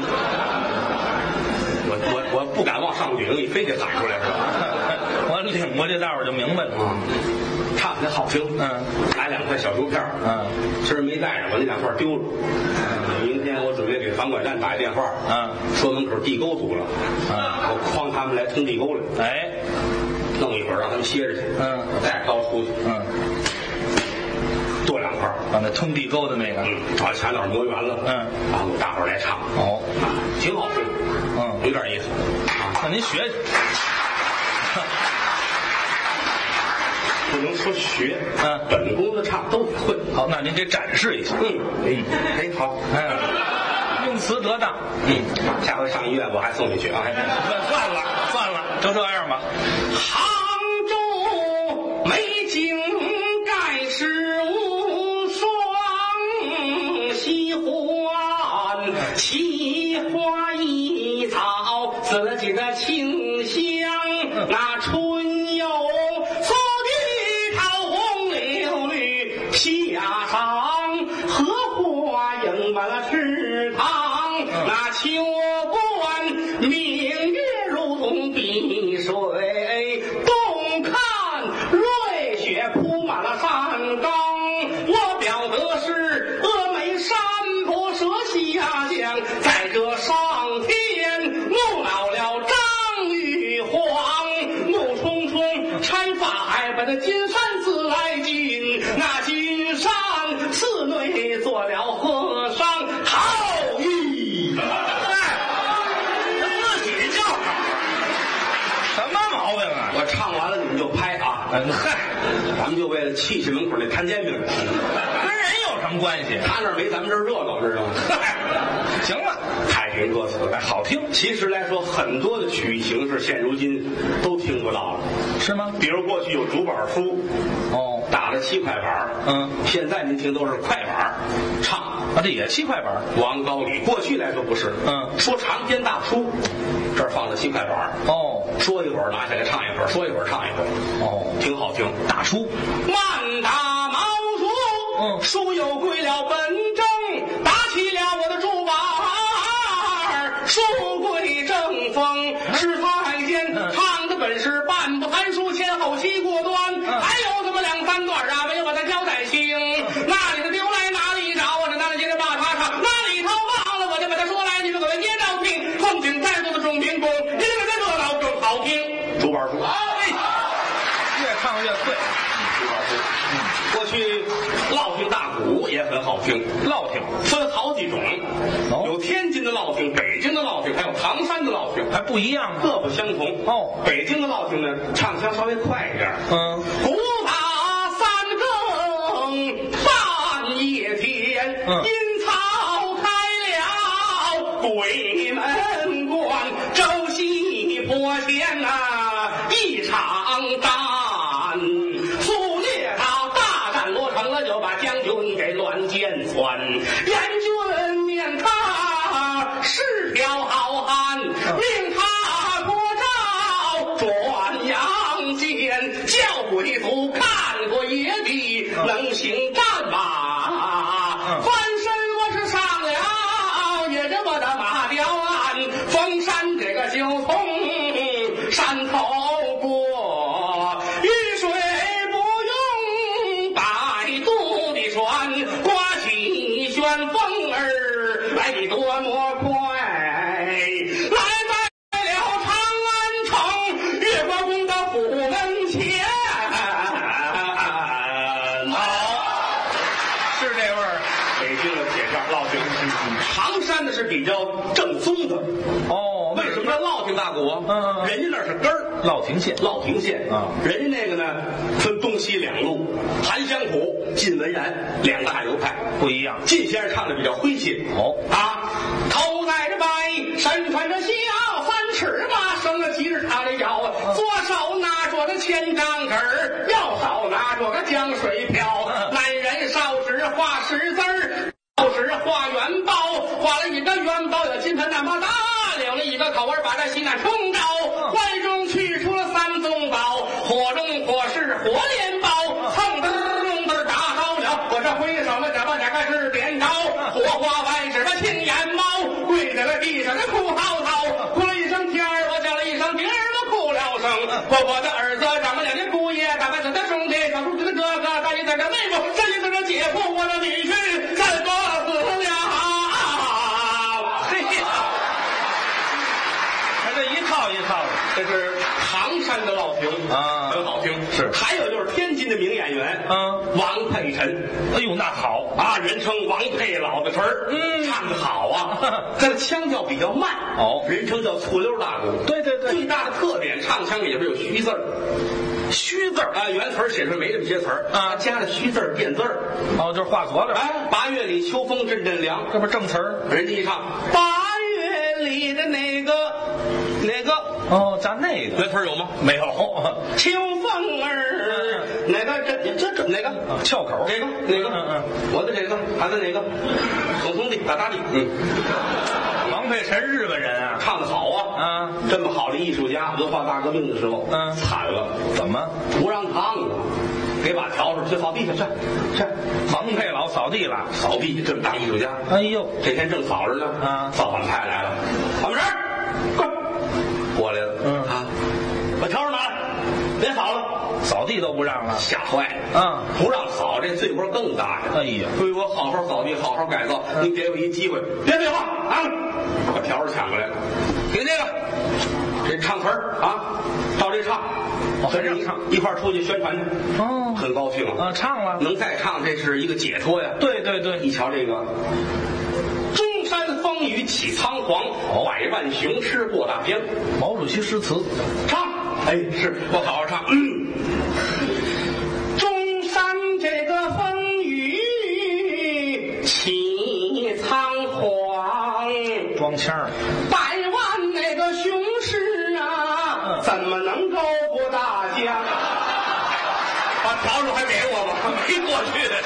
我不敢往上领，你非得喊出来是吧？ 我领过去，大伙儿就明白了。 唱起来好听。拿2块小竹片。今儿没带着，我那2块丢了。明天我准备给房管站打一电话。说门口地沟堵了。我诓他们来通地沟来。弄一会儿让他们歇着去。再高出去。多2块， 那通地沟的那个， 把前脑磨圆了，然后大伙儿来唱，挺好听，有点意思， 那您学去， 不能说学，本宫的唱都得会。 好，那您得展示一下， 好， 用词得当， 下回上医院我还送你去啊， 算了，就这样吧。 杭州美景盖世无双，西环奇花异死了几的清香，那春又四季桃红柳绿夏上，荷花映满了池塘，那秋观明月如同碧水，东看瑞雪铺满了山岗，我表得是峨眉山不舍下降，在这上天怒恼了张玉皇，怒冲冲拆法海把那金山自来进，那金山寺内做了和尚好意。 自己叫什么毛病啊？ 我唱完了你们就拍啊！ 嗨， 咱们就为了气气门口那摊煎饼， 跟人有什么关系？ 他那儿没咱们这儿热闹，知道吗？ 行了， 太平歌词好听。 其实来说，很多的曲艺形式现如今都听不到了， 是吗？ 比如过去有竹板书，打了7块板，现在您听都是快板唱啊，这也7块板。 王高礼过去来说不是，说长篇大书，这儿放了7块板，说一会儿拿下来唱一会儿，说一会儿唱一会儿，挺好听。 大书， 慢打毛书，书又归了本正，打起了我的竹板，书归正风，是太监唱的本是半不含书，前后期过端，还有这么2、3段啊，没有把它交代清。那里的丢来哪里找？我这哪里接着把它唱？哪里头忘了我就把它说来，你们各位接着听。奉请在座的众民工，你们这热闹更好听。竹板书， 越唱越脆。 竹板书，过去烙听大鼓也很好听。 烙听分好几种，有天津的烙听，北京的烙听，还有唐山的烙听， 还不一样， 各不相同。北京的烙听呢，唱腔稍微快一点。鼓打3更半夜天，阴草开了鬼门关，周西坡前一场战，苏烈他大战罗成了，就把将军给乱箭穿。燕军念他是条好汉，命他过招转阳间，教鬼徒看过野地，能行战马，翻身我是上了也这么的马雕鞍，封山这个就从山头过，雨水不用摆渡的船，刮起旋风儿来的多么快，来在了长安城月光宫的府门前。 是这味儿。 北京的铁片烙听，唐山的是比较正宗的。为什么叫烙听大鼓啊？人家那是根儿， 烙亭县， 烙亭县啊，人家那个呢分东西2路，韩湘谷、靳文然2个大流派不一样。 靳先生唱的比较诙谐，头戴着白，身穿着孝，3尺马，生了7日他的腰，左手拿着个千张纸，右手拿着个江水瓢，男人烧纸画10字儿，烧纸画元宝，画了一个元宝有金盆那么大，留了一个口儿把这西南冲着，怀中取出了3宗宝，火中火是火镰宝，蹭嘚隆嘚打好了，我这挥手了这个是点着，火花外指的青眼猫，跪在了地上的哭嚎嚎，哭了一声天儿，我叫了一声地儿，我哭了声，我的儿子长了2年姑爷，大伯子的兄弟，小叔子的哥哥，大姨子的妹夫，三姨子的姐夫，我的女婿3个死了。 这一套一套的， 这是唐山的烙听啊，很好听。是，还有就是天津的名演员，王佩臣。 哎呦，那好啊，人称王佩老子臣儿，唱得好啊，他的腔调比较慢，人称叫醋溜大鼓。对对对，最大的特点，唱腔里边有虚字儿。虚字啊，原词写出没这么些词儿啊，加了虚字变字儿。 就是画左了。 8月里秋风阵阵凉， 这不正词儿？ 人家一唱8月里的那个。加那个原词有吗？没有。秋风儿，哪个这哪个翘口？ 哪个？我的这个，他的哪个？总兄弟打打你。王王佩臣日本人啊， 唱得好啊！这么好的艺术家，文化大革命的时候，惨了， 怎么不让唱了？给把笤帚去扫地去，去！ 王佩老扫地了， 扫地这么大艺术家， 哎呦， 这天正扫着呢，造反派来了，王人，快过来了，把笤帚拿来，别扫了。 扫地都不让了， 吓坏了不让扫，这罪过更大呀！ 哎呀， 所以我好好扫地，好好改造，您给我一机会，别废话啊！把笤帚抢过来，听这个，这唱词儿照这唱，跟着唱一块儿出去宣传去。很高兴唱了， 能再唱，这是一个解脱呀！ 对， 一瞧这个。中山风雨起仓皇，百万雄师过大江。 毛主席诗词， 唱，是我好好唱。中山这个风雨起仓皇， 装腔儿， 百万那个雄师怎么能够过大江？把笤帚还给我吧，没过去的。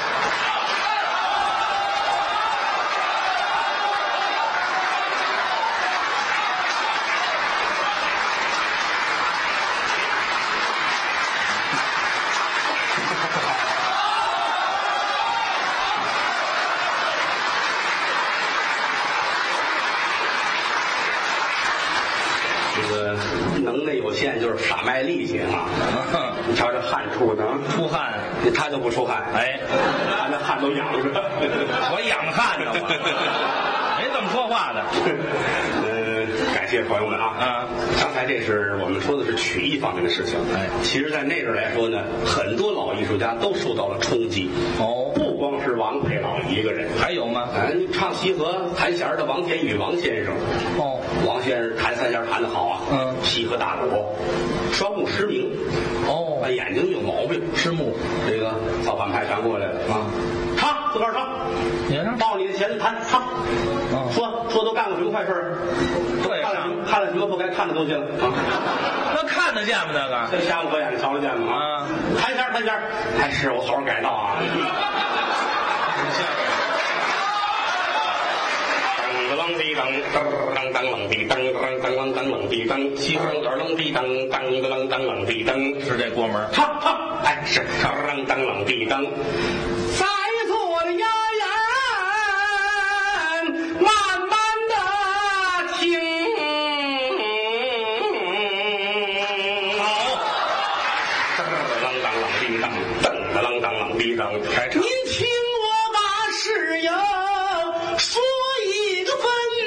这个能耐有限，就是傻卖力气你瞧这汗出的， 出汗， 他就不出汗，他那汗都养着。 我养汗呢，我没这么说话的。 感谢朋友们刚才这是我们说的是曲艺方面的事情。其实在那阵来说呢，很多老艺术家都受到了冲击。不光是王佩老一个人， 还有吗？ 唱西河弹弦的王田宇王先生。王先生弹三弦弹得好西河大鼓，双目失明。眼睛有毛病， 失目。 这个造反派全过来了唱，自个儿唱。到你的前子弹唱。说都干过什么坏事？ 对， 看了什么不该看的东西了那看得见吗？那个这瞎子合眼的瞧得见吗？弹弦，还是我好好改造啷滴当，当当啷滴当，当啷当啷滴当，西风耳啷滴当，当啷当啷滴当， 是这锅门。 唱，是啷当啷滴当。在座的丫人，慢慢的听。好，啷当啷滴当，啷当啷滴当。您听我把事情说一个分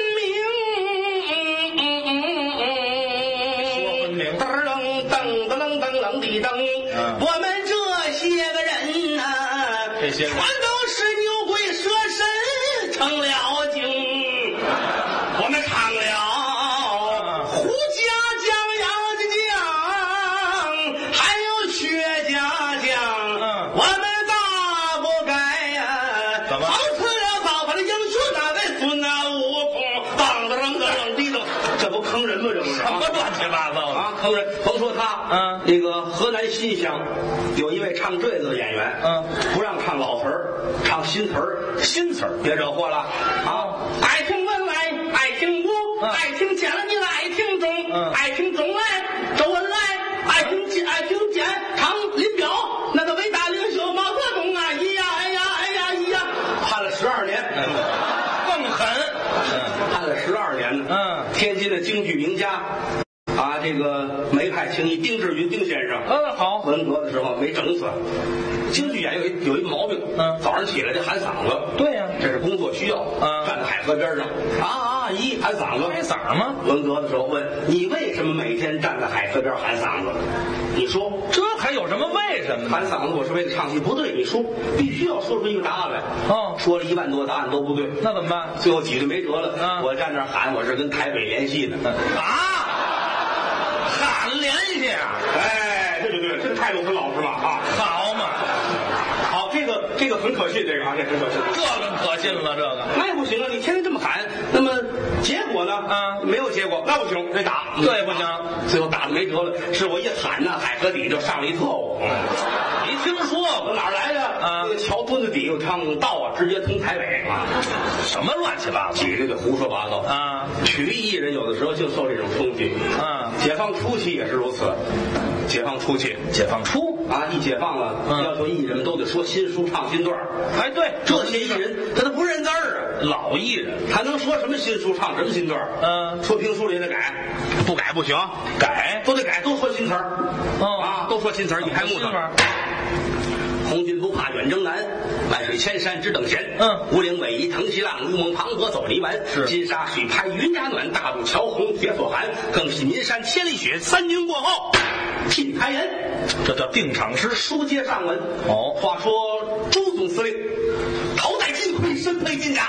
明。噔滴噔，我们这些个人全都是牛鬼蛇神成了精。我们唱了胡家将、杨家将，还有薛家将，我们大不该怎么放肆了造反的英雄为孙悟空，噔滴噔，这不坑人吗？这不是什么乱七八糟的坑人！甭说他，那个河南新乡有一位唱坠子的演员，不让唱老词儿，唱新词儿，别惹祸了爱听文来，爱听武，爱听简了你爱听中，爱听中来，周恩来，爱听简，唱林彪，那个伟大领袖毛泽东咿呀，判了12年， 更狠， 判了12年呢。天津的京剧名家。这个梅派情谊丁志云丁先生， 好， 文革的时候没整死。京剧演有一毛病，早上起来就喊嗓子。 对呀， 这是工作需要。站在海河边上，一喊嗓子， 开嗓吗？ 文革的时候问你为什么每天站在海河边喊嗓子？你说这还有什么为什么？ 喊嗓子我是为了唱戏，不对，你说必须要说出一个答案来。说了1万多答案都不对， 那怎么办？ 最后挤兑没辙了。我站那喊，我是跟台北联系的。 喊联系啊！ 这就对了，这态度很老实嘛好嘛。好，这这个很可信，这个啊，这很可信， 这个可信了，这个那也不行啊！你天天这么喊，那么结果呢？没有结果，那不行，得打， 对不行。 最后打的没辙了，是我一喊呢，海河底就上了一特务。 你听说过哪儿来的？那个桥墩子底有趟道啊，直接通台北啊！ 什么乱七八糟？ 几个就胡说八道啊！ 曲艺艺人有的时候就受这种冲击啊！ 解放初期也是如此，解放初期， 解放初啊，一解放了，要求艺人们都得说新书唱新段。 哎，对， 这些艺人他都不认字儿啊， 老艺人他能说什么新书唱什么新段？说评书里得改，不改不行， 改都得改，都说新词儿。啊，都说新词儿，一开幕的。红军不怕远征难，万水千山只等闲。五岭逶迤腾西浪，如蒙庞河走泥丸。金沙水拍云崖暖，大渡桥红铁索寒。更是岷山千里雪，三军过后尽开颜。 这叫定场诗， 书接上文。话说朱总司令头戴金盔，身佩金甲，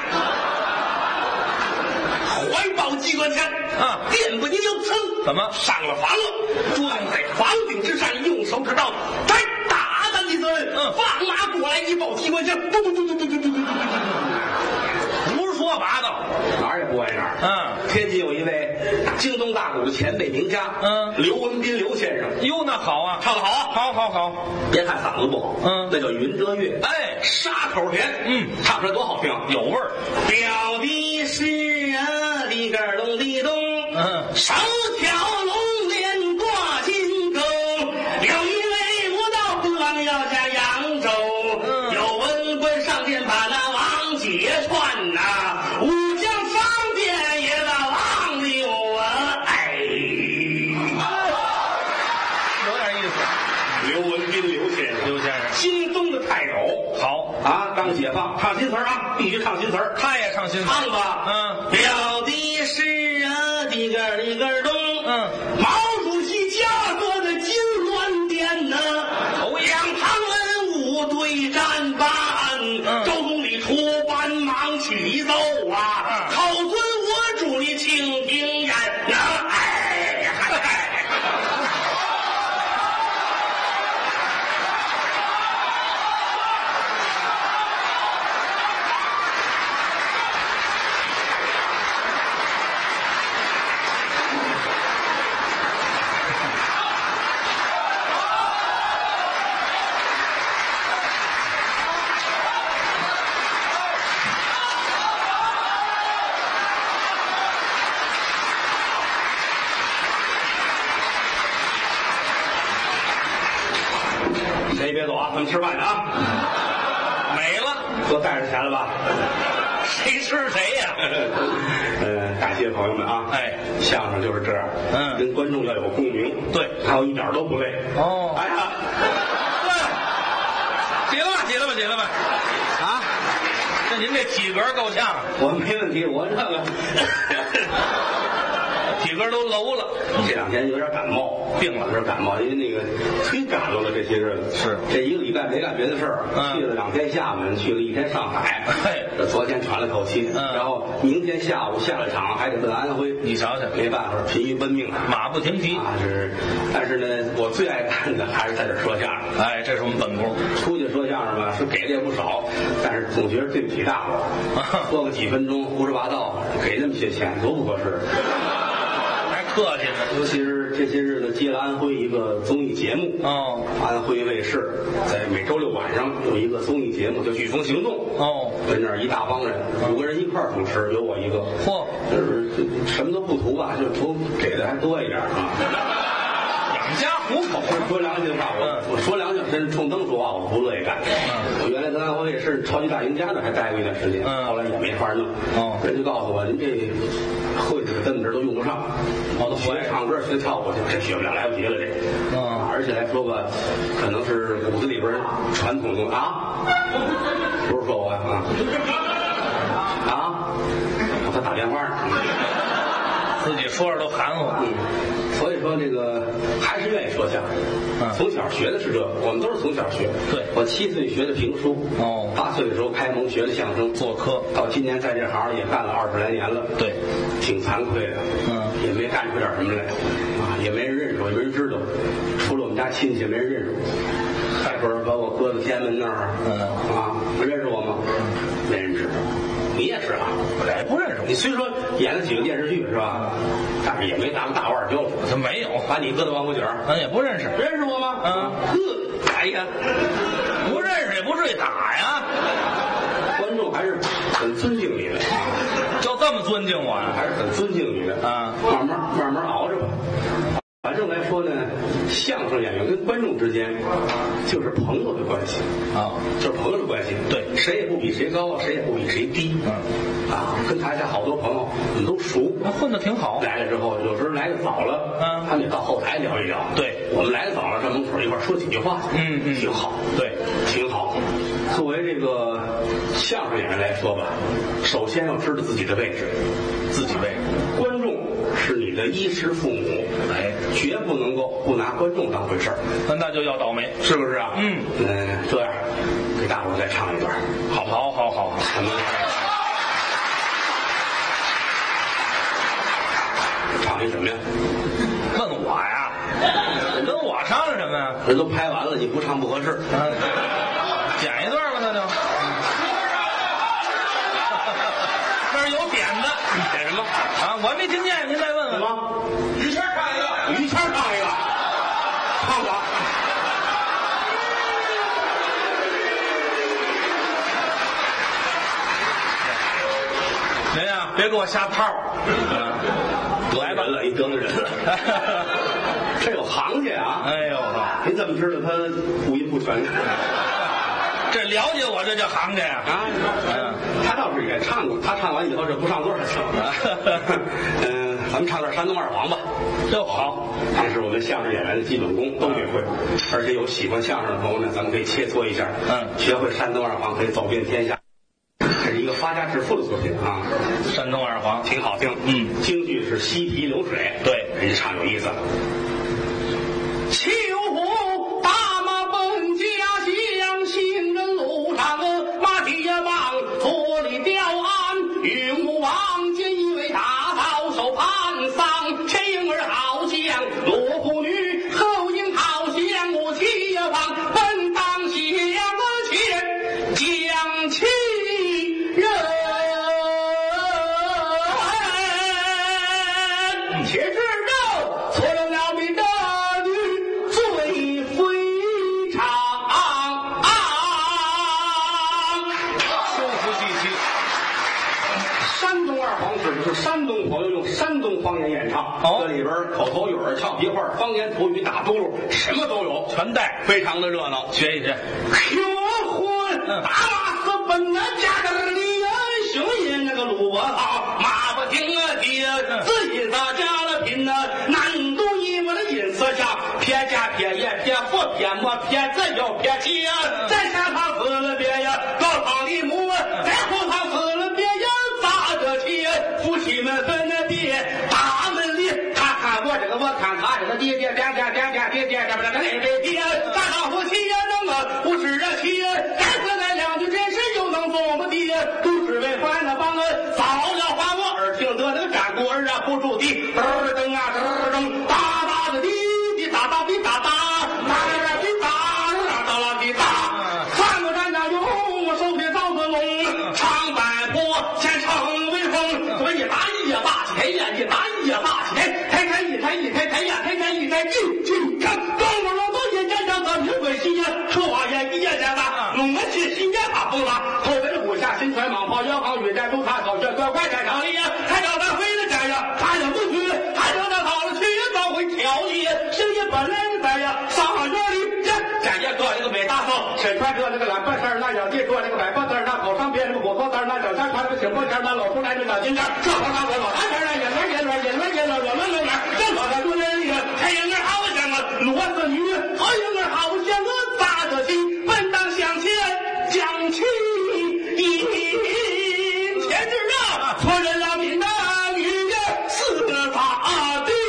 怀抱机关枪电不你就噌， 怎么上了房了？朱总在房顶之上用手指道：“来，大胆的人，放马过来！一抱机关枪，嘟嘟嘟嘟嘟嘟嘟嘟。” 胡说八道， 哪儿也不挨哪儿。天津有一位京东大鼓前辈名家，刘文斌刘先生。 哟，那好啊， 唱得好啊， 好。 别看嗓子不好，那叫云遮月，沙口甜，唱出来多好听， 有味儿。 表的是里个咚地咚，手挑龙帘挂金钩，有一位武道不忘要下扬州，有文官上殿把那王解串呐，武将上殿也把王刘有点意思。 刘文斌刘先生，京东的泰斗， 好啊，刚解放唱新词儿啊，必须唱新词儿， 他也唱新词儿， 唱吧，表的是里个咚，毛主席家做的金銮殿呐，两旁文武对战班，周总理出班忙启奏啊，口尊我主你请听言呐，谁别走啊！咱们吃饭去啊！ 没了， 都带着钱了吧？ 谁吃谁呀？ 感谢朋友们啊！相声就是这样，跟观众要有共鸣。对，还有一点都不累。哎呀， 解了吧！啊，这您这体格够呛。 我没问题，我这个体格都楼了。 这两天有点感冒，病了，有点感冒，因为那个忒赶了这些日子。是这一个礼拜没干别的事儿，去了2天厦门，去了1天上海。这昨天喘了口气，然后明天下午下了场还得奔安徽。你瞧瞧，没办法，疲于奔命， 马不停蹄啊！但是呢，我最爱干的还是在这说相声。 这是我们本工。 出去说相声吧，是给的也不少，但是总觉得对不起大伙儿。说个几分钟胡说八道，给那么些钱，多不合适。 客气呢， 尤其是这些日子接了安徽一个综艺节目安徽卫视在每周6晚上有一个综艺节目叫《飓风行动》跟那儿一大帮人5个人一块儿主持，有我一个。就是什么都不图吧，就图给的还多一点啊， 养家糊口。 说良心话，我说良心，真冲灯说话，我不乐意干。我原来在安徽卫视超级大赢家那还待过一段时间，后来也没法弄。人家告诉我，您这会子跟这都用不上。学唱歌学跳舞这学不了，来不及了这。而且来说吧，可能是骨子里边传统的啊，不是说我他打电话呢， 自己说着都含糊。 所以说这个还是愿意说相声。从小学的是这个，我们都是从小学。对，我7岁学的评书，8岁的时候开蒙学的相声，做科，到今年在这行也干了20来年了。对，挺惭愧的，也没干出点什么来，也没人认识我，也没人知道，除了我们家亲戚没人认识我。 说把我搁到天安门那儿，认识我吗？没人知道。你也是啊， 我不认识。 你虽说演了几个电视剧是吧？但是也没当大腕教主。 他没有把你搁到王府井， 也不认识。 认识我吗？哎呀， 不认识也不至于打呀。 观众还是很尊敬你的， 就这么尊敬我呀？ 还是很尊敬你的啊。慢慢熬着吧。反正来说呢，相声演员跟观众之间就是朋友的关系啊，就是朋友的关系。对，谁也不比谁高，谁也不比谁低。跟台下好多朋友我们都熟， 混得挺好。 来了之后，有时候来的早了，他们得到后台聊一聊。对，我们来的早了，上门口一块说几句话，挺好。对，挺好。作为这个相声演员来说吧，首先要知道自己的位置，自己位置。观众是你的衣食父母，绝不能够不拿观众当回事儿。 那就要倒霉， 是不是啊？这样，给大伙儿再唱一段。 好， 咱们唱一什么呀？ 问我呀？跟我唱什么呀？ 人都拍完了，你不唱不合适。 剪一段吧，那就。那儿有点的， 点什么啊？我还没听见，您再问问。 什么？于谦唱一个，于谦唱一个，唱吧。 您呀，别给我下套。 来吧，你得罪人了。这有行家啊！ 哎呦， 您怎么知道他五音不全？ 这了解我，这叫行家呀！ 他倒是也唱过，他唱完以后这不上座还行。咱们唱段山东二黄吧。 这好， 这是我们相声演员的基本功，都得会。而且有喜欢相声的朋友呢，咱们可以切磋一下。学会山东二黄可以走遍天下。这是一个发家致富的作品啊！ 山东二黄挺好听。京剧是西堤流水。对，人家唱有意思。秋胡大马奔家乡，行人路上马蹄呀忙，左里吊鞍，云雾望见一位大刀手盘桑，前迎儿好像罗妇女，后迎好像我妻呀王，奔当向前将其人。且知道错了了你的女最非常收服气息。 山东二黄指的是山东朋友用山东方言演唱，这里边口头语、俏皮话、方言土语、打嘟噜，什么都有，全带，非常的热闹。 学一学。 学婚大马是奔那家的李元雄爷那个路我好，马不停啊蹄，自己在家了拼啊，难度一我的音色下，撇家撇业撇父撇母撇子又撇妻啊，在山上死了别呀，高堂的母在后堂死了别呀，咋得起？夫妻们分了别，大门里他看我这个，我看他这个，爹爹爹爹爹爹爹爹爹这个爹，咱老夫妻呀能啊不是啊妻，该死来两句真是又能做么地，都是为还了帮早了还我耳听得那个战鼓儿啊不住地，噔噔啊噔噔，哒哒的滴滴哒哒滴哒哒，哒哒滴哒哒哒啦滴哒，三个战将用我手提刀子龙，长坂坡先成为风，我一打一打起呀，一打一打起，抬开一抬一抬抬呀，抬开一抬进看，中国人都也家家的名贵西呀，说话也一样的，弄个气心也怕疯了，后边的部下新揣蟒袍，摇行越战都他高，这乖乖在场里呀，还叫他回了家呀，他也不去，还叫他好了去早会挑你，生意本来在呀，上院里家家搁这个美大嫂，身穿着那个蓝白衫，那小弟说那个白包子，那口上别那个火锅子，那小衫穿那个青布衫，那老出来那小金链，这和那个老蓝衫那眼轮眼轮眼轮眼轮眼轮眼轮，这老的说那个太阳儿好像个骡子女，太阳儿好像个大个鸡，奔当向前将其一前知道错人了民的女人四大地。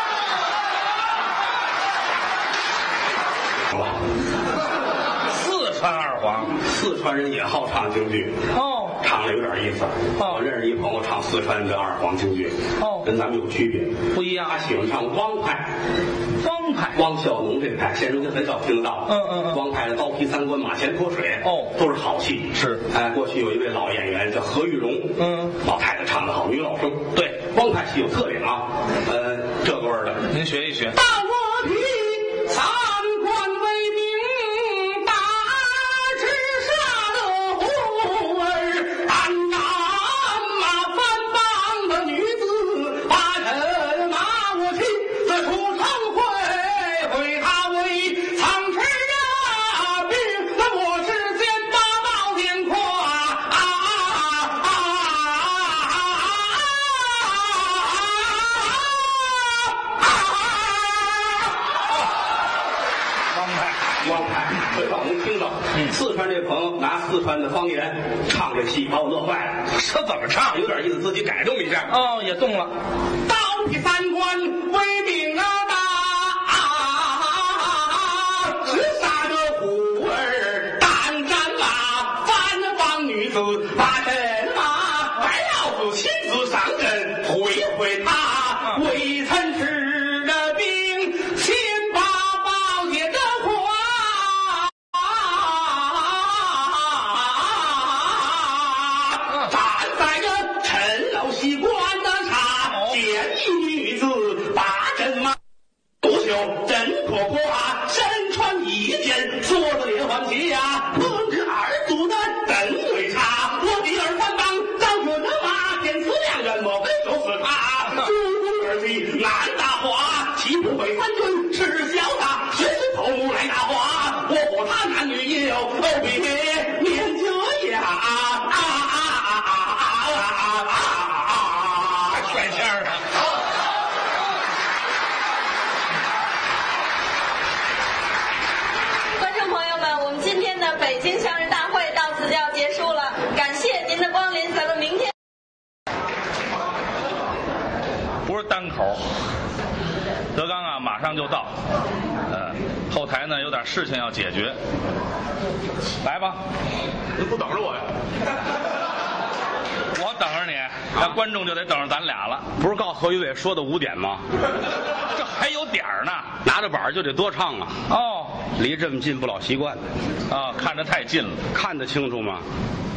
4 川二黄， 四川人也好唱京剧哦， 唱的有点意思。我认识一朋友唱四川的二黄京剧，跟咱们有区别， 不一样。 他喜欢唱汪派，汪小农这派，现如今很少听得到。汪派的刀劈三关，马前脱水，都是好戏。 是， 过去有一位老演员叫何玉荣，老太太唱得好，女老生。 对， 汪派戏有特点啊，这个味儿的， 您学一学。 大我劈三关为兵，大直杀的虎儿，单打马翻帮的女子，把人马我去自出城会他为苍池的兵，那我是先把宝剑跨汪派，很少能听到。四川这朋友拿四川的方言唱这戏，把我乐坏了。 这怎么唱？ 有点意思，自己改动一下。 也动了。 刀劈三关为兵啊大，直杀的虎儿单战马，翻帮女子把人马，白老子亲自上阵会他，未曾吃的兵，先把宝剑的站在个陈老西关的茶，见一女子把阵马，不朽真婆婆身穿一件锁子连环鞋呀，论着二足的真对茶，我第二番当张着的马，天赐良人莫非就是他，祖宗儿媳难大话，岂不会三军是小大，谁是头目来大话，我和他男女也有别免这样全线儿的。 观众朋友们，我们今天的北京相声大会到此就要结束了，感谢您的光临，咱们明天。 不是单口，德刚啊，马上就到。后台呢有点事情要解决，来吧。 您不等着我呀？ 我等着你，那观众就得等着咱俩了。 不是告何云伟说的5点吗？ 这还有点儿呢， 拿着板就得多唱啊。离这么近不老习惯看着太近了， 看得清楚吗？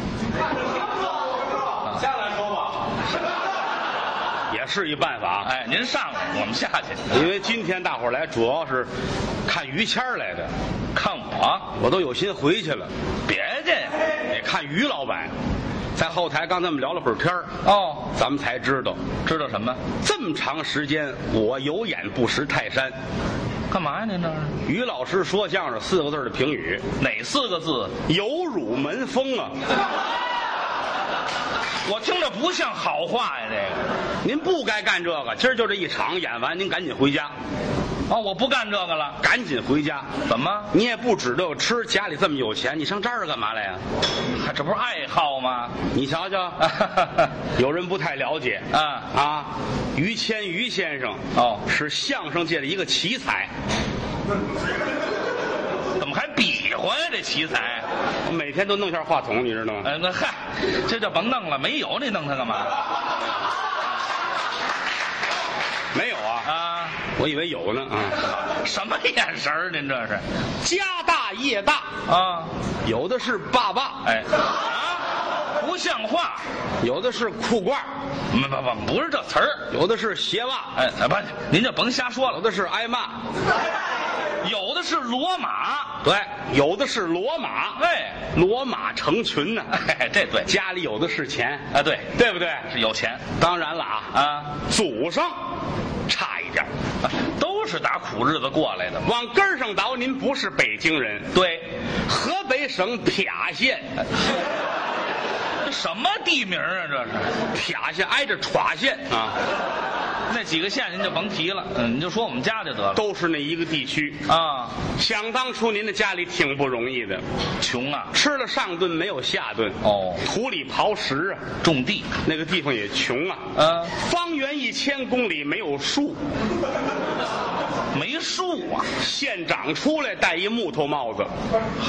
下来说吧，也是一办法。 您上来，我们下去。 因为今天大伙儿来主要是看于谦儿来的， 看我都有心回去了。 别介， 得看于老板。在后台刚才我们聊了会儿天儿咱们才知道什么？ 这么长时间我有眼不识泰山。 干嘛呀您这是？ 于老师说相声4个字的评语， 哪4个字？ 有辱门风啊！ 我听着不像好话呀，这个。 您不该干这个，今儿就这一场演完，您赶紧回家。 我不干这个了， 赶紧回家。 怎么？ 你也不指这个吃，家里这么有钱，你上这儿干嘛来呀？ 这不是爱好吗？ 你瞧瞧，有人不太了解于谦于先生是相声界的一个奇才。 怎么还比划呀？这奇才， 每天都弄下话筒，你知道吗？ 那嗨，这就甭弄了，没有你弄它干嘛？ 没有啊，我以为有呢什么眼神儿？您这是家大业大有的是爸爸， 不像话， 有的是裤褂， 不是这词儿， 有的是鞋袜， 不，您就甭瞎说了， 有的是挨骂， 有的是骡马， 对，有的是骡马，骡马成群呢， 这对， 家里有的是钱对不对？ 是有钱， 当然了祖上差一点， 都是打苦日子过来的。 往根上倒，您不是北京人， 对， 河北省撇县。 这什么地名啊？这是撇县挨着歘县那几个县您就甭提了，你就说我们家就得了。 都是那一个地区想当初您的家里挺不容易的， 穷啊， 吃了上顿没有下顿土里刨食种地， 那个地方也穷方圆1000公里没有树， 没树啊， 县长出来戴一木头帽子， 好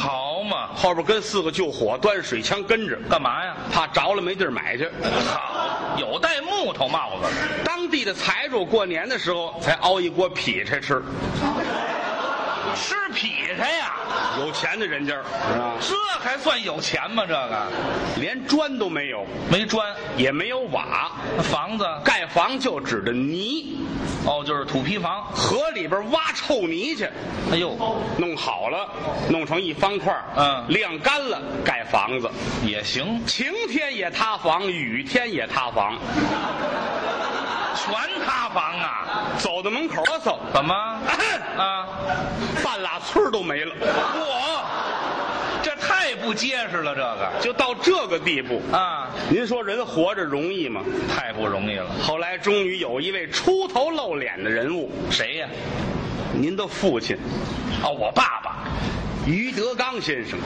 着嘛， 后边跟4个救火，端着水枪跟着， 干嘛呀？ 怕着了没地儿买去。 好，有戴木头帽子的。 当地的财主过年的时候才熬一锅劈柴吃， 吃劈柴呀？ 有钱的人家是吧？ 这还算有钱吗？这个连砖都没有， 没砖， 也没有瓦， 房子盖房就指着泥。 哦，就是土坯房， 河里边挖臭泥去。 哎呦， 弄好了，弄成一方块，晾干了，盖房子也行。 晴天也塌房，雨天也塌房， 全塌房啊！ 走到门口走， 怎么啊？ 半拉村都没了。 这太不结实了，这个就到这个地步啊！ 您说人活着容易吗？ 太不容易了。 后来终于有一位出头露脸的人物， 谁呀？ 您的父亲。 哦，我爸爸， 于德刚先生。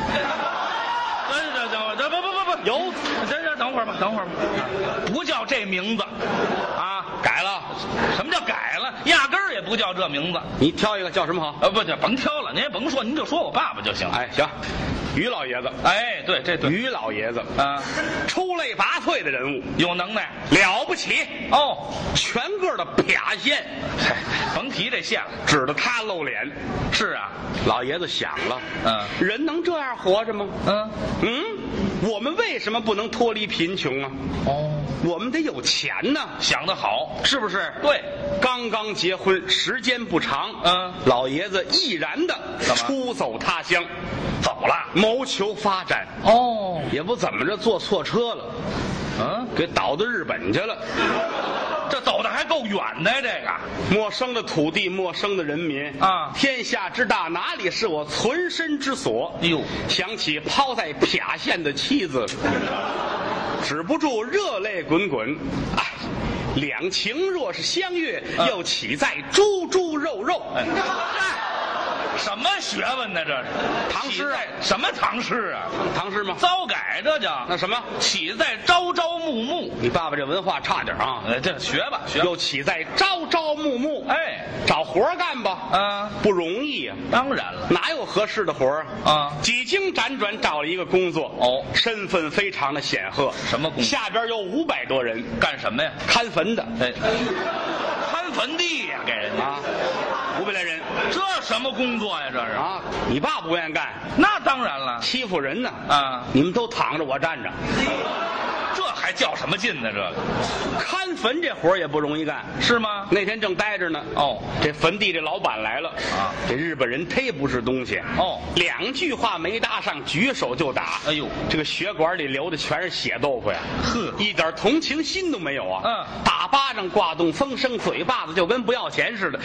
不，有，等会儿吧，不叫这名字啊， 改了。 什么叫改了？压根儿也不叫这名字。 你挑一个叫什么好？ 不，甭挑了，您也甭说，您就说我爸爸就行。 哎，行，于老爷子。 哎，对，这对， 于老爷子啊，出类拔萃的人物， 有能耐， 了不起哦， 全个的啪线。 甭提这线了， 指着他露脸。 是啊， 老爷子想了，人能这样活着吗？我们为什么不能脱离贫穷啊？我们得有钱呢。 想得好， 是不是？ 对， 刚刚结婚，时间不长，老爷子毅然的出走他乡， 走了， 谋求发展。也不怎么着，坐错车了，给倒到日本去了。 这走的还够远的，这个陌生的土地，陌生的人民啊！天下之大，哪里是我存身之所？哎呦，想起抛在啪县的妻子，止不住热泪滚滚。哎，两情若是相悦，又岂在猪猪肉肉？ 什么学问呢？这是唐诗啊？ 什么唐诗啊？ 唐诗吗？ 糟改，这叫那什么？ 岂在朝朝暮暮？ 你爸爸这文化差点啊！ 这学吧， 又岂在朝朝暮暮？ 哎， 找活干吧，不容易啊！ 当然了， 哪有合适的活啊？几经辗转找了一个工作，身份非常的显赫。 什么工作？ 下边有500多人， 干什么呀？ 看坟的。 哎，看坟地呀，给人家 500来人， 这什么工作呀？这是啊！你爸不愿意干， 那当然了， 欺负人呢啊！ 你们都躺着，我站着， 这还较什么劲呢？这个看坟这活也不容易干， 是吗？ 那天正待着呢，这坟地这老板来了啊！这日本人忒不是东西，2句话没搭上，举手就打。哎呦，这个血管里流的全是血豆腐呀！呵，一点同情心都没有啊！打巴掌挂动风声，嘴巴子就跟不要钱似的。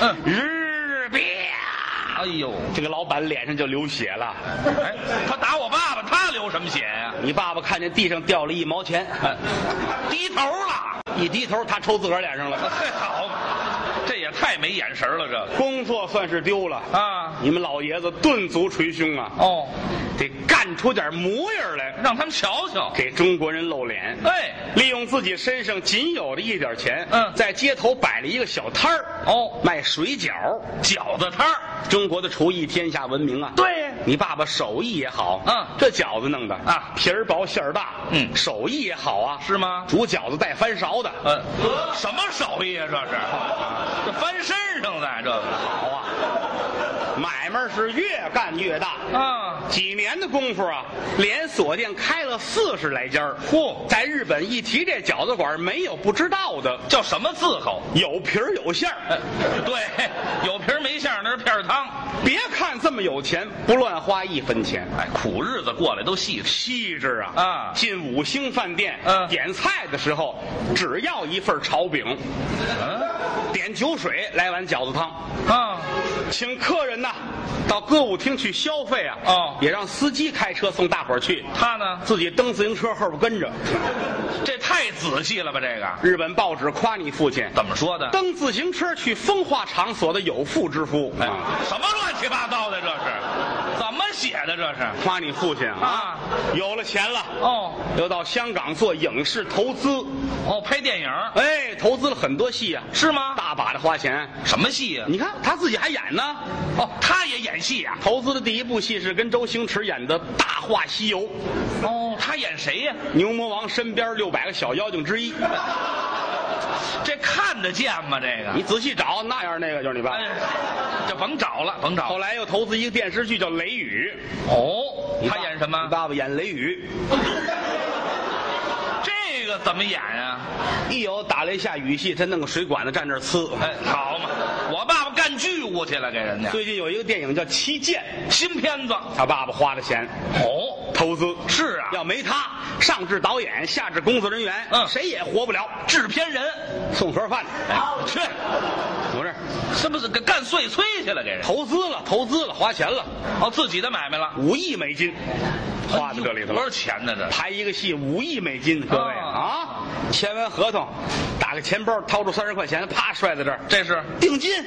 哎呦，这个老板脸上就流血了。 哎，他打我爸爸，他流什么血呀？ 你爸爸看见地上掉了1毛钱， 低头了， 一低头他抽自个儿脸上了。 好，这也太没眼神了，这工作算是丢了啊！ 你们老爷子顿足捶胸啊！得干出点模样来， 让他们瞧瞧， 给中国人露脸。哎，利用自己身上仅有的一点钱，在街头摆了一个小摊儿，卖水饺、 饺子摊儿。 中国的厨艺天下闻名啊！ 对， 你爸爸手艺也好，这饺子弄的啊，皮儿薄馅儿大，手艺也好啊， 是吗？ 煮饺子带翻勺的， 什么手艺啊？这翻身上的这个好啊！买卖是越干越大啊！几年的功夫啊，连锁店开了40来家。嚯，在日本一提这饺子馆，没有不知道的。 叫什么字口？ 有皮儿有馅儿。 对，有皮儿没馅儿那是片儿汤。 别看这么有钱，不乱花1分钱。 哎，苦日子过来都细致啊！啊，进5星饭店，点菜的时候只要1份炒饼，点酒水来碗饺子汤啊，请客人呐到歌舞厅去消费啊，也让司机开车送大伙儿去， 他呢自己蹬自行车后边跟着。 这太仔细了吧？这个日本报纸夸你父亲怎么说的？ 蹬自行车去风化场所的有妇之夫。 什么乱七八糟的？这是怎么写的这是？ 夸你父亲啊，有了钱了哦， 又到香港做影视投资哦，拍电影。 哎，投资了很多戏啊， 是吗？ 大把的花钱。 什么戏呀？ 你看他自己还演呢。 哦，他也演戏呀。 投资的第一部戏是跟周星驰演的《大话西游》。 哦，他演谁呀？ 牛魔王身边600个小妖精之一。 这看得见吗？这个你仔细找，那样那个就是你爸。 就甭找了，甭找了。 后来又投资一个电视剧叫《雷雨》。 哦，他演什么？ 你爸爸演雷雨。 这个怎么演啊？ 一有打雷下雨戏，他弄个水管子站这儿呲。 哎，好嘛，我爸爸干剧务去了，给人家。 最近有一个电影叫《旗舰》， 新片子， 他爸爸花的钱。 哦， 投资是啊， 要没他，上至导演，下至工作人员，谁也活不了。 制片人送盒饭去， 有这， 是不是干碎催去了？给人投资了，花钱了。 哦，自己的买卖了 ，5亿美金，花在这里头了。 多少钱呢？这拍一个戏5亿美金，各位啊，签完合同，打开钱包，掏出30块钱，啪摔在这儿， 这是定金。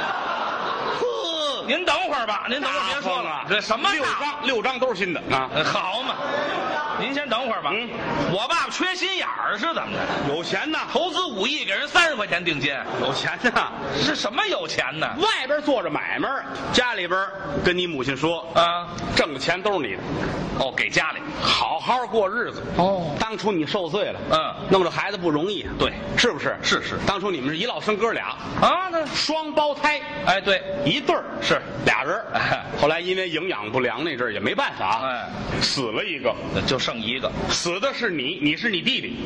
您等会儿吧，您等会儿别说了，这什么 6张都是新的啊！ 好嘛，您先等会儿吧。我爸爸缺心眼儿是怎么的？ 有钱呢， 投资5亿，给人30块钱定金， 有钱呢。 是什么有钱呢？ 外边做着买卖，家里边跟你母亲说啊，挣的钱都是你的。 哦，给家里好好过日子。哦，当初你受罪了，弄着孩子不容易。 对， 是不是？ 是。 当初你们是一老生哥俩啊，那双胞胎。 哎，对， 一对儿是俩人。后来因为营养不良那阵儿也没办法，死了一个， 就剩一个。 死的是你，你是你弟弟。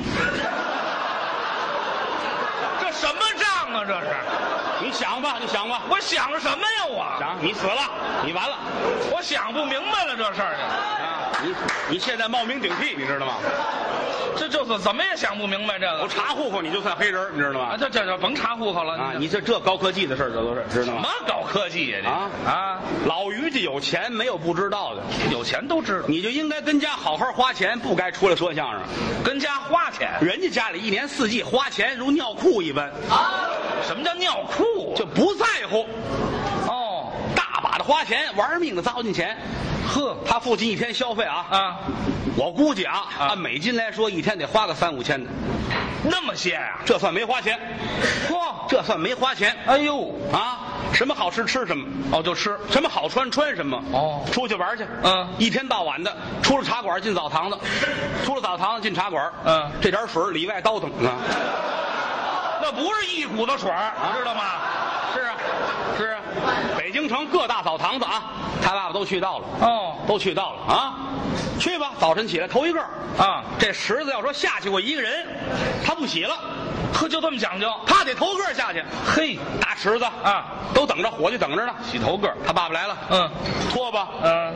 这什么账啊？这是？ 你想吧， 我想什么呀？我想你死了，你完了。 我想不明白了这事儿你现在冒名顶替，你知道吗？ 这就是怎么也想不明白这个。 我查户口你就算黑人，你知道吗？ 这甭查户口了啊！你这高科技的事儿，这都是知道吗？ 什么高科技呀？ 老于家有钱，没有不知道的， 有钱都知道。 你就应该跟家好好花钱，不该出来说相声。 跟家花钱， 人家家里1年4季花钱如尿裤一般啊！什么叫尿裤？ 就不在乎。 哦， 大把的花钱，玩命的糟践钱。 呵， 他父亲一天消费我估计按美金来说，一天得花个3、5千的。 那么些呀？ 这算没花钱。 嚯， 这算没花钱。 哎呦什么好吃吃什么。 哦，就吃什么好穿穿什么。 哦， 出去玩去。一天到晚的，出了茶馆进澡堂子，出了澡堂子进茶馆。这点水里外倒腾啊。 那不是一股子水知道吗？ 是啊，北京城各大澡堂子他爸爸都去到了。都去到了去吧，早晨起来头一个这池子要说下去过一个人，他不洗了。 呵，就这么讲究， 他得头个下去。 嘿， 大池子都等着，伙计等着呢， 洗头个。 他爸爸来了，脱吧，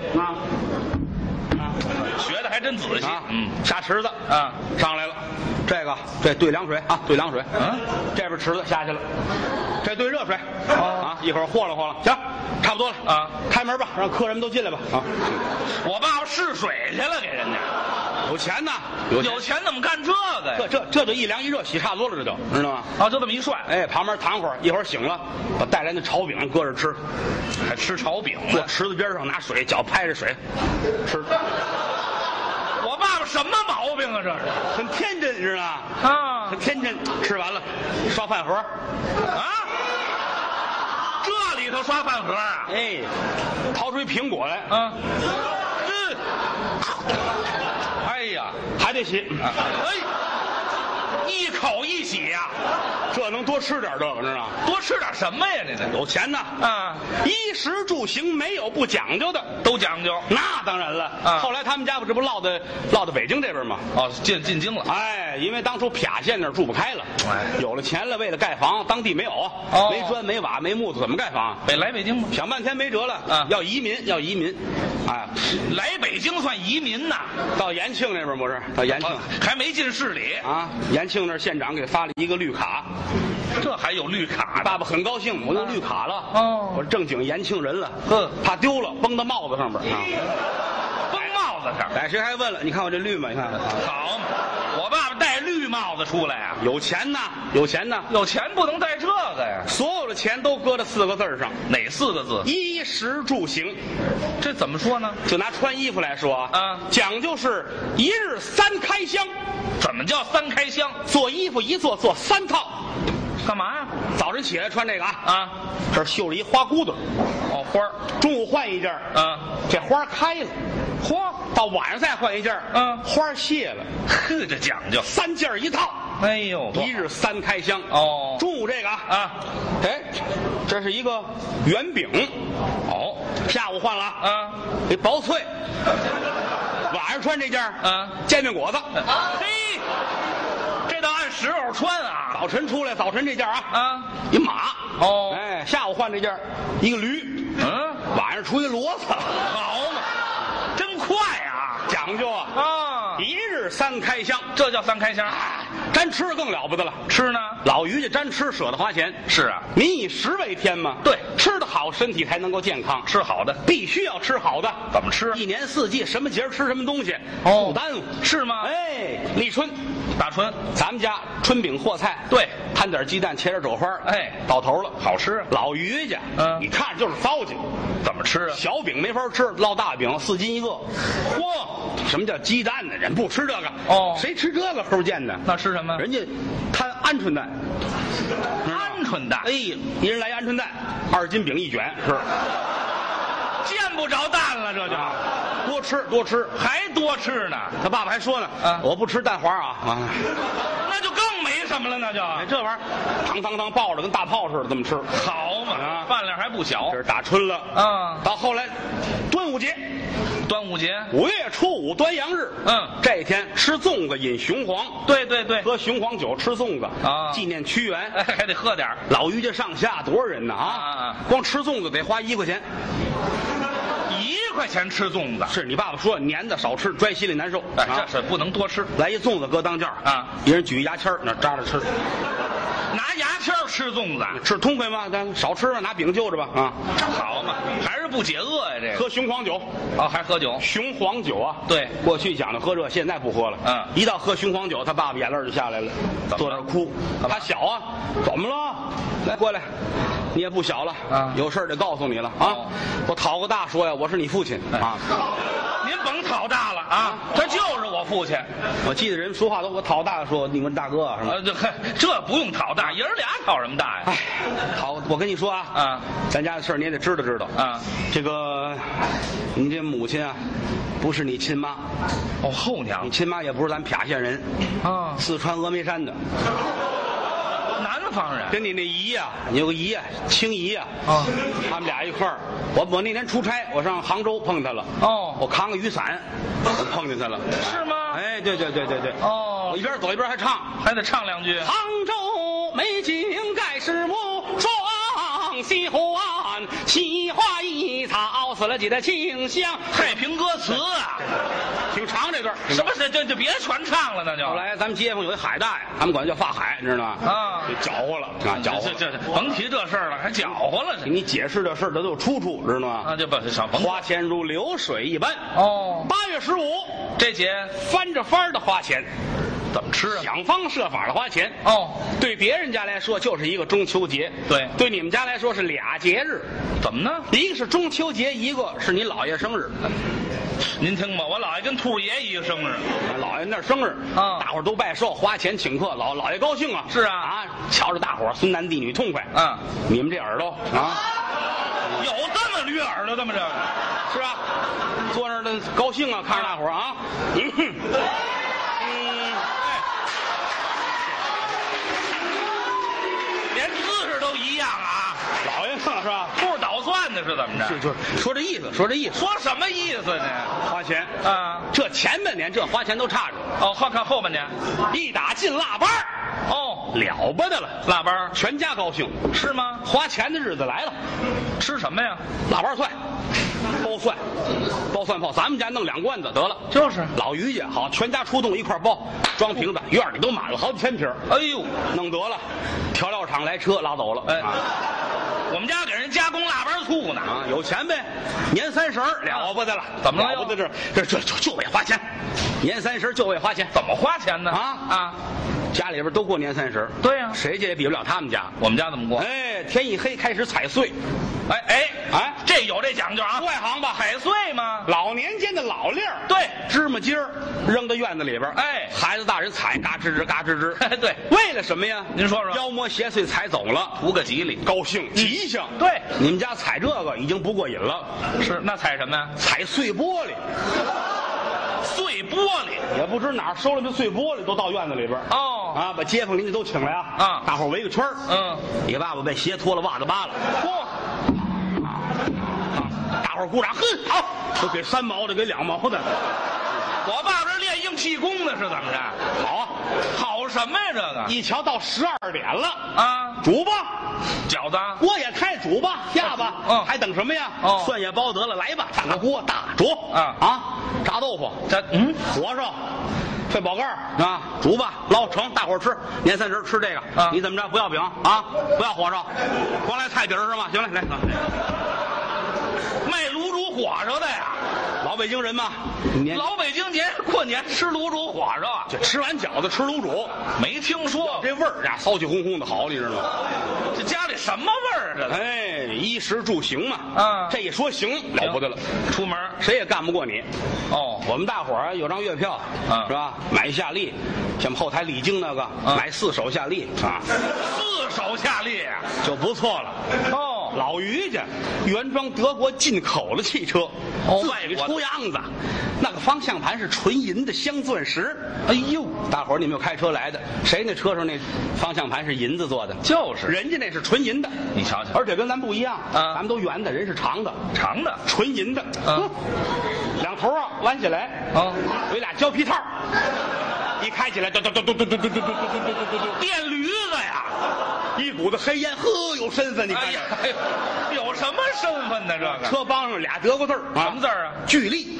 学的还真仔细。 下池子上来了，这兑凉水兑凉水。这边池子下去了，这兑热水一会儿和了和了，行，差不多了开门吧，让客人们都进来吧我爸爸试水去了，给人家有钱呐， 有钱怎么干这个呀？ 这就一凉一热洗差不多了，这就知道吗？ 就这么一涮， 旁边躺会儿，一会儿醒了，把带来那炒饼搁着吃， 还吃炒饼， 坐池子边上拿水，脚拍着水吃。 我爸爸什么毛病啊？这是很天真，知道吗？很天真。吃完了，刷饭盒这里头刷饭盒掏出一苹果来哎呀， 还得洗一口一洗呀， 这能多吃点这个，知道吗？ 多吃点什么呀？这有钱呐衣食住行没有不讲究的， 都讲究。 那当然了后来他们家这不落到北京这边吗？ 进京了。 因为当初啪县那儿住不开了，有了钱了，为了盖房，当地没有没砖没瓦没木头，怎么盖房？ 来北京吗？ 想半天没辙了要移民。 来北京算移民呐？ 到延庆那边不是？到延庆还没进市里延庆那儿县长给发了一个绿卡， 这还有绿卡？ 爸爸很高兴，我有绿卡了我是正经延庆人了怕丢了，绷到帽子上边绷帽子上。 谁还问了？你看我这绿吗？你看好嘛， 我爸爸戴绿帽子出来啊！ 有钱呐，有钱呐， 有钱不能戴这个呀！ 所有的钱都搁在4个字上， 哪4个字？ 衣食住行。 这怎么说呢？ 就拿穿衣服来说啊， 讲究是1日3开箱。 怎么叫3开箱？ 做衣服一做3套。 干嘛呀？ 早晨起来穿这个啊， 这儿绣着一花骨朵， 哦，花儿。 中午换一件，这花开了， 嚯， 到晚上再换一件，花谢了， 呵，这讲究 ，3件一套。 哎呦 ，1日3开箱。 哦， 中午这个哎，这是一个圆饼。 哦， 下午换了给薄脆。晚上穿这件煎饼果子。 嘿，这倒按时候穿啊。 早晨出来，早晨这件一马。 哦， 哎，下午换这件一个驴。晚上出一骡子。 好嘛，真快啊， 讲究啊！1日3开箱， 这叫3开箱。 沾吃更了不得了， 吃呢？ 老于家沾吃舍得花钱。 是啊， 民以食为天嘛。 对， 吃得好，身体才能够健康。 吃好的， 必须要吃好的。 怎么吃？ 一年4季，什么节吃什么东西，不耽误。 是吗？ 哎，立春、 大春， 咱们家春饼和菜， 对， 摊点鸡蛋，切点肘花， 哎， 到头了， 好吃。 老于家，你看着就是糟践。 怎么吃啊？ 小饼没法吃，烙大饼4斤一个。 嚯， 什么叫鸡蛋呢？人不吃这个。谁吃这个齁贱的？ 那吃什么？ 人家摊鹌鹑蛋。 鹌鹑蛋， 哎，一人来鹌鹑蛋，2斤饼1卷，是。 见不着蛋了，这就多吃多吃， 还多吃呢。 他爸爸还说呢，我不吃蛋黄啊。 那就更没什么了，那就这玩意儿，汤爆着跟大炮似的，这么吃好嘛，饭量还不小。 这是打春了到后来端午节。 端午节 5月初5端阳日，这一天吃粽子饮雄黄， 对， 喝雄黄酒吃粽子纪念屈原， 还得喝点。 老于家上下多少人呢光吃粽子得花1块钱 ，1块钱吃粽子。 是你爸爸说粘的少吃，拽心里难受。 这是不能多吃。 来一粽子搁当间一人举牙签那扎着吃。 拿牙签吃粽子， 吃痛快吗？咱少吃了，拿饼就着吧好嘛，还是不解饿呀。这个喝雄黄酒还喝酒？ 雄黄酒啊， 对， 过去讲的喝这，现在不喝了。一到喝雄黄酒，他爸爸眼泪就下来了，坐那哭。他小啊，怎么了？来过来，你也不小了有事得告诉你了我讨个大说呀，我是你父亲您甭讨大了他就是我父亲。 我记得人说话都我讨大说你们大哥是吗？ 这不用讨大，爷儿俩讨什么大呀？ 哎，好，我跟你说咱家的事儿你也得知道知道这个，你这母亲不是你亲妈后娘。 你亲妈也不是咱谝县人四川峨眉山的。 南方人。 跟你那姨你有个姨青姨他们俩一块儿。我那天出差，我上杭州碰他了。我扛个雨伞，我碰见他了。 是吗？ 哎，对。我一边走一边还唱， 还得唱2句。 杭州美景盖世无双，西湖岸奇花异草，死了几的清香。 太平歌词挺长这段。 什么是？就别全唱了，那就。 后来咱们街坊有一海大爷，他们管他叫发海，你知道吗？搅和了搅和。 这甭提这事儿了，还搅和了。 给你解释这事儿，这都有出处，知道吗？ 这不是少甭。 花钱如流水一般。8月15 这节翻着番的花钱。 怎么吃想方设法的花钱对别人家来说就是一个中秋节，对你们家来说是俩节日。 怎么呢？ 一个是中秋节，一个是你姥爷生日。 您听吧，我姥爷跟兔爷一个生日， 姥爷那生日大伙儿都拜寿，花钱请客，姥爷高兴啊。 是啊瞧着大伙儿孙男弟女痛快你们这耳朵有这么捋耳朵的吗？这是吧？坐那儿的高兴看着大伙儿连姿势都一样老爷嘛是吧？ 不是捣蒜的是怎么着？ 就是说这意思，说什么意思呢？ 花钱这前半年这花钱都差着看后半年一打进腊八了不得了， 腊八全家高兴是吗？ 花钱的日子来了， 吃什么呀？ 腊八蒜，包蒜泡，咱们家弄2罐子得了。 就是老于家好，全家出动一块包，装瓶子，院里都满了好几千瓶。 哎呦， 弄得了，调料厂来车拉走了。 我们家给人加工腊八醋呢。 啊，有钱呗。年30了不得了， 怎么了？ 了不得这就为花钱，年30就为花钱。 怎么花钱呢？ 啊！家里边都过年30。 对呀， 谁家也比不了他们家。 我们家怎么过？ 哎，天一黑开始踩碎。 哎，这有这讲究啊！ 外行吧？ 踩碎吗？ 老年间的老粒儿， 对， 芝麻筋儿扔到院子里边， 哎， 孩子大人踩，嘎吱吱嘎吱吱。 对， 为了什么呀？ 您说说。 妖魔邪祟踩走了， 图个吉利， 高兴吉祥。 对， 你们家踩这个已经不过瘾了。 是，那踩什么呀？ 踩碎玻璃。 碎玻璃， 也不知哪儿收了那碎玻璃，都到院子里边。 哦， 啊，把街坊邻居都请来啊！ 啊， 大伙儿围个圈儿。你爸爸被鞋脱了，袜子扒了。大伙儿鼓掌，哼，好，都给3毛的，给2毛的。 我爸这练硬气功的是怎么着？ 好啊， 好什么呀？这个一瞧到12点了啊， 煮吧， 饺子锅也开，煮吧，下吧。还等什么呀？蒜也包得了，来吧，大锅大煮炸豆腐，火烧。费宝盖啊，煮吧，捞成，大伙儿吃。年30吃这个，你怎么着？不要饼啊，不要火烧，光来菜底儿是吗？行了，来， 卖卤煮火烧的呀， 老北京人嘛， 老北京节过年吃卤煮火烧啊， 就吃完饺子吃卤煮， 没听说这味儿呀，骚气烘烘的好，你知道吗？ 这家里什么味儿啊？ 哎，衣食住行嘛，这一说行了不得了， 出门谁也干不过你。 哦， 我们大伙儿有张月票，是吧？买夏利，像后台李菁那个，买4手夏利啊 ，4手夏利就不错了。哦，老于家原装德国进口的汽车，自己出样子，那个方向盘是纯银的镶钻石。哎呦，大伙儿你们有开车来的，谁那车上那方向盘是银子做的？就是，人家那是纯银的， 你瞧瞧， 而且跟咱不一样，咱们都圆的，人是长的，纯银的，两头啊弯起来，有俩胶皮套，一开起来，电驴子呀， 一股子黑烟，呵，有身份，你看， 有什么身份呢？这个车帮上俩德国字儿， 什么字儿啊？ 巨力， 是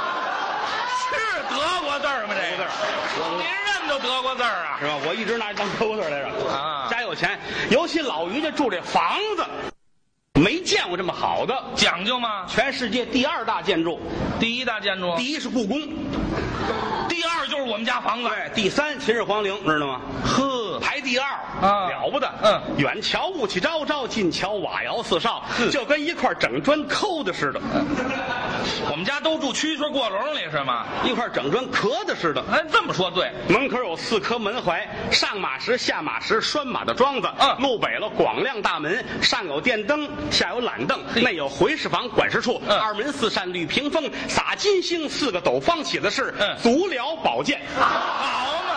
德国字儿吗？这个字儿，您认得德国字儿啊？ 是吧？我一直拿当德国字来着。家有钱，尤其老于家住这房子。没见过这么好的， 讲究吗？ 全世界第2大建筑， 第1大建筑， 第1是故宫， 第2就是我们家房子， 第3秦始皇陵，知道吗？呵，排第2了不得。远瞧雾气昭昭，近瞧瓦窑四少，就跟一块整砖抠的似的。 我们家都住蛐蛐过笼里是吗？ 一块整砖磕的似的。 这么说对。 门口有4颗门槐，上马石、下马石、拴马的桩子。路北了广亮大门，上有电灯，下有懒凳，内有回事房、管事处。2门4扇绿屏风，撒金星，4个斗方起的是足疗保健。 好嘛，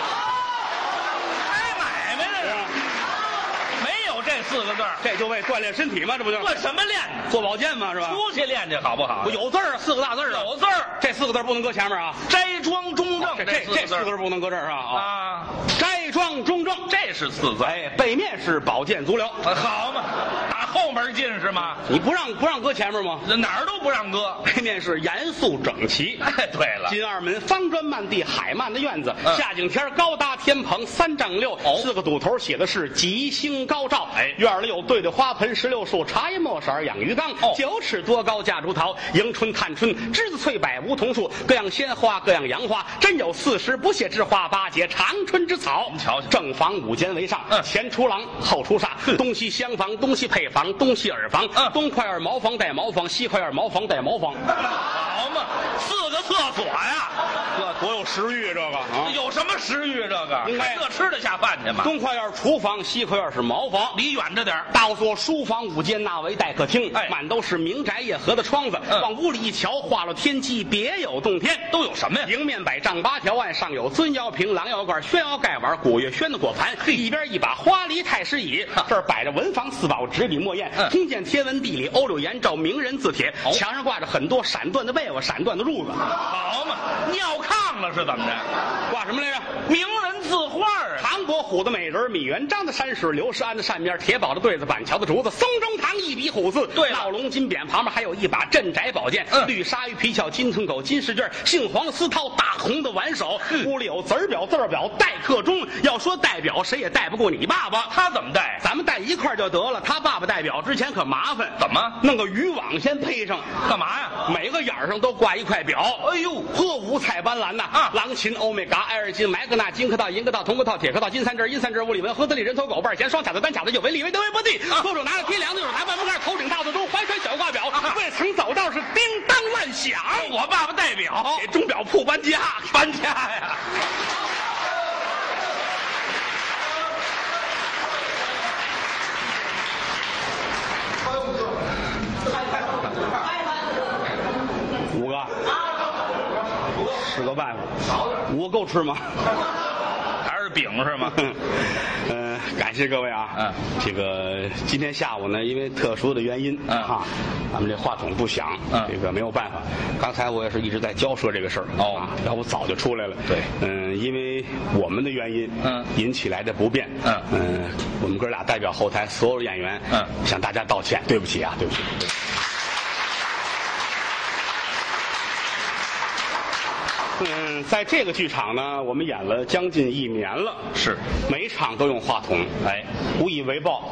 开买卖这是。没有这4个字， 这就为锻炼身体嘛，这不就做什么练？ 做保健嘛，是吧？ 出去练去好不好？ 不有字儿，4个大字儿， 有字儿， 这4个字不能搁前面啊。 斋庄中正， 这4个字不能搁这儿啊。斋庄中正， 这是4字。 背面是保健足疗。 好嘛，打后门进是吗？ 你不让搁前面吗？ 哪儿都不让搁。 背面是严肃整齐。 对了， 金2门方砖漫地海漫的院子，夏景天高搭天棚3丈6，4个堵头写的是吉星高照。院里有对对花盆16树，茶叶墨色养鱼缸，9尺多高架竹桃，迎春探春，栀子翠柏梧桐树，各样鲜花各样洋花，真有40不谢之花，8节长春之草。 您瞧瞧， 正房5间为上，前出廊后出煞，东西厢房东西配房东西耳房，东块2茅房带茅房，西块2茅房带茅房。 好嘛，4个厕所呀， 这多有食欲这个啊！ 有什么食欲这个？应该这吃得下饭去吗？ 东块2厨房，西块2是茅房， 离远着点。 大座书房5间，那为待客厅，满都是明宅夜合的窗子。往屋里一瞧，画了天机，别有洞天。 都有什么呀？ 迎面摆丈8条案，上有尊窑瓶、狼窑罐、宣窑盖碗、古月轩的果盘，一边一把花梨太师椅，这儿摆着文房4宝、纸笔墨砚，通鉴天文地理、欧柳颜照、名人字帖，墙上挂着很多闪缎的被窝、闪缎的褥子。 好嘛，尿炕了是怎么着？ 挂什么来着？ 名人字画啊！ 唐伯虎的美人，米元璋的山石，刘世安的扇面，铁宝的对子，板桥的竹子，松中堂一笔虎字， 对， 闹龙金匾，旁边还有一把镇宅宝剑，绿鲨鱼皮鞘，金吞口，金试卷，杏黄的丝绦，大红的挽手，屋里有字儿表、字儿表，代课中。要说代表，谁也带不过你爸爸。 他怎么带？ 咱们带一块就得了。他爸爸代表之前可麻烦， 怎么弄个渔网先配上？ 干嘛呀？ 每个眼上都挂一块表。 哎呦， 呵，五彩斑斓呐！狼禽、欧米伽、埃尔金、麦格纳、金客道、银客道、铜客道、铁客道、金三针、银三针、物理文、合子里、人头狗瓣钱、双卡子、单卡子、有为、里为、德为、波地。左手拿着天梁，右手拿半木盖，头顶大字钟，怀揣小挂表，未曾走道是叮当乱响。 我爸爸代表给钟表铺搬家， 搬家呀！ 五个，是个办法。五个够吃吗？ 还是饼是吗？ 感谢各位啊。这个今天下午呢，因为特殊的原因咱们这话筒不响，这个没有办法。刚才我也是一直在交涉这个事儿要不早就出来了。 对， 因为我们的原因，引起来的不便，我们哥俩代表后台所有演员，向大家道歉，对不起啊，对不起。在这个剧场呢，我们演了将近1年了， 是每场都用话筒，无以为报。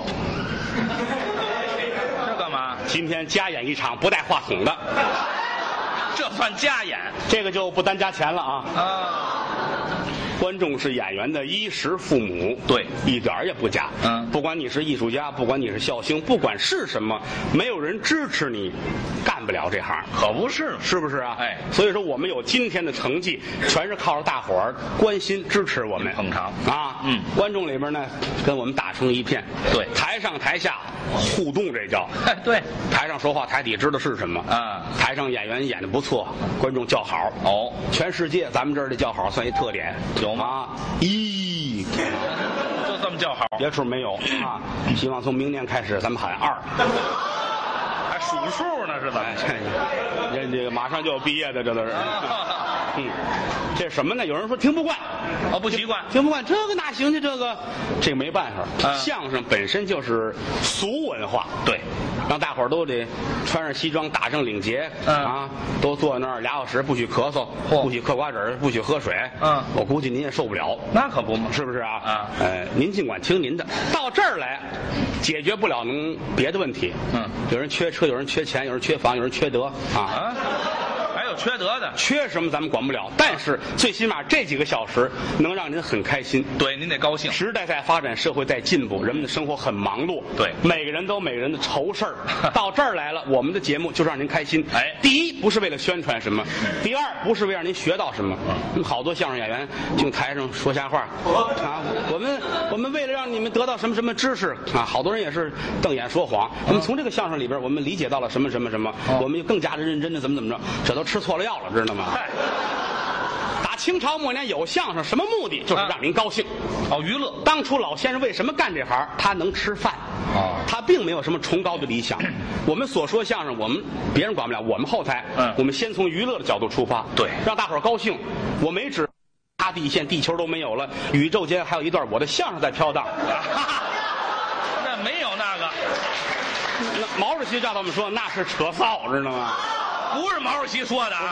这干嘛？ 今天加演一场不带话筒的， 这算加演？ 这个就不单加钱了啊！观众是演员的衣食父母， 对， 一点也不假。不管你是艺术家，不管你是笑星，不管是什么，没有人支持你，干不了这行， 可不是， 是不是啊？所以说我们有今天的成绩，全是靠着大伙儿关心支持我们， 捧场啊。观众里边呢，跟我们打成一片。 对， 台上台下互动，这叫对。 台上说话，台底知道是什么台上演员演得不错，观众叫好。全世界咱们这儿的叫好算一特点。有吗？1， 就这么叫好， 别处没有啊！希望从明年开始，咱们喊2， 还数数呢，是怎么？ 这个马上就要毕业的，这都是。这什么呢？有人说听不惯， 不习惯， 听不惯，这个哪行去？这个没办法。相声本身就是俗文化， 对， 让大伙儿都得穿上西装，打上领结，都坐那儿2小时，不许咳嗽，不许嗑瓜子儿，不许喝水。我估计您也受不了。 那可不嘛， 是不是啊？您尽管听您的。到这儿来，解决不了别的问题。有人缺车，有人缺钱，有人缺房，有人缺德啊。 还有缺德的， 缺什么咱们管不了，但是最起码这几个小时能让您很开心。 对，您得高兴。 时代在发展，社会在进步，人们的生活很忙碌。 对， 每个人都有每个人的愁事儿。到这儿来了，我们的节目就让您开心。第一不是为了宣传什么，第二不是为让您学到什么。好多相声演员就台上说瞎话啊，我们为了让你们得到什么什么知识啊，好多人也是瞪眼说谎。我们从这个相声里边，我们理解到了什么什么什么，我们就更加的认真的怎么着，这都吃错了药了，知道吗？打清朝末年有相声，什么目的？就是让您高兴， 娱乐。 当初老先生为什么干这行？他能吃饭，他并没有什么崇高的理想。我们所说相声，我们别人管不了，我们后台，我们先从娱乐的角度出发， 对， 让大伙儿高兴。我没指他地线，地球都没有了，宇宙间还有一段我的相声在飘荡。 那没有那个， 那毛主席叫他们说那是扯臊，知道吗？ 不是毛主席说的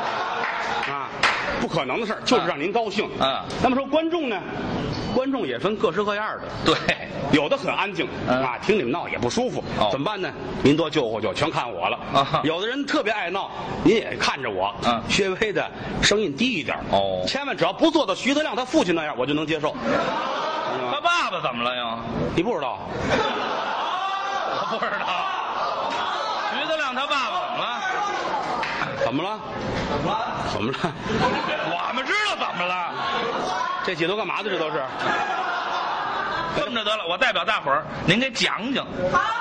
不可能的事儿，就是让您高兴。那么说观众呢？观众也分各式各样的。 对， 有的很安静听你们闹也不舒服，怎么办呢？您多救活救，全看我了。有的人特别爱闹，您也看着我，稍微的声音低一点。千万只要不做到徐德亮他父亲那样，我就能接受。 他爸爸怎么了呀？ 你不知道？ 我不知道。徐德亮他爸爸怎么了？怎么了？ 我们知道怎么了。 这几都干嘛的？这都是。 这么着得了，我代表大伙儿，您给讲讲。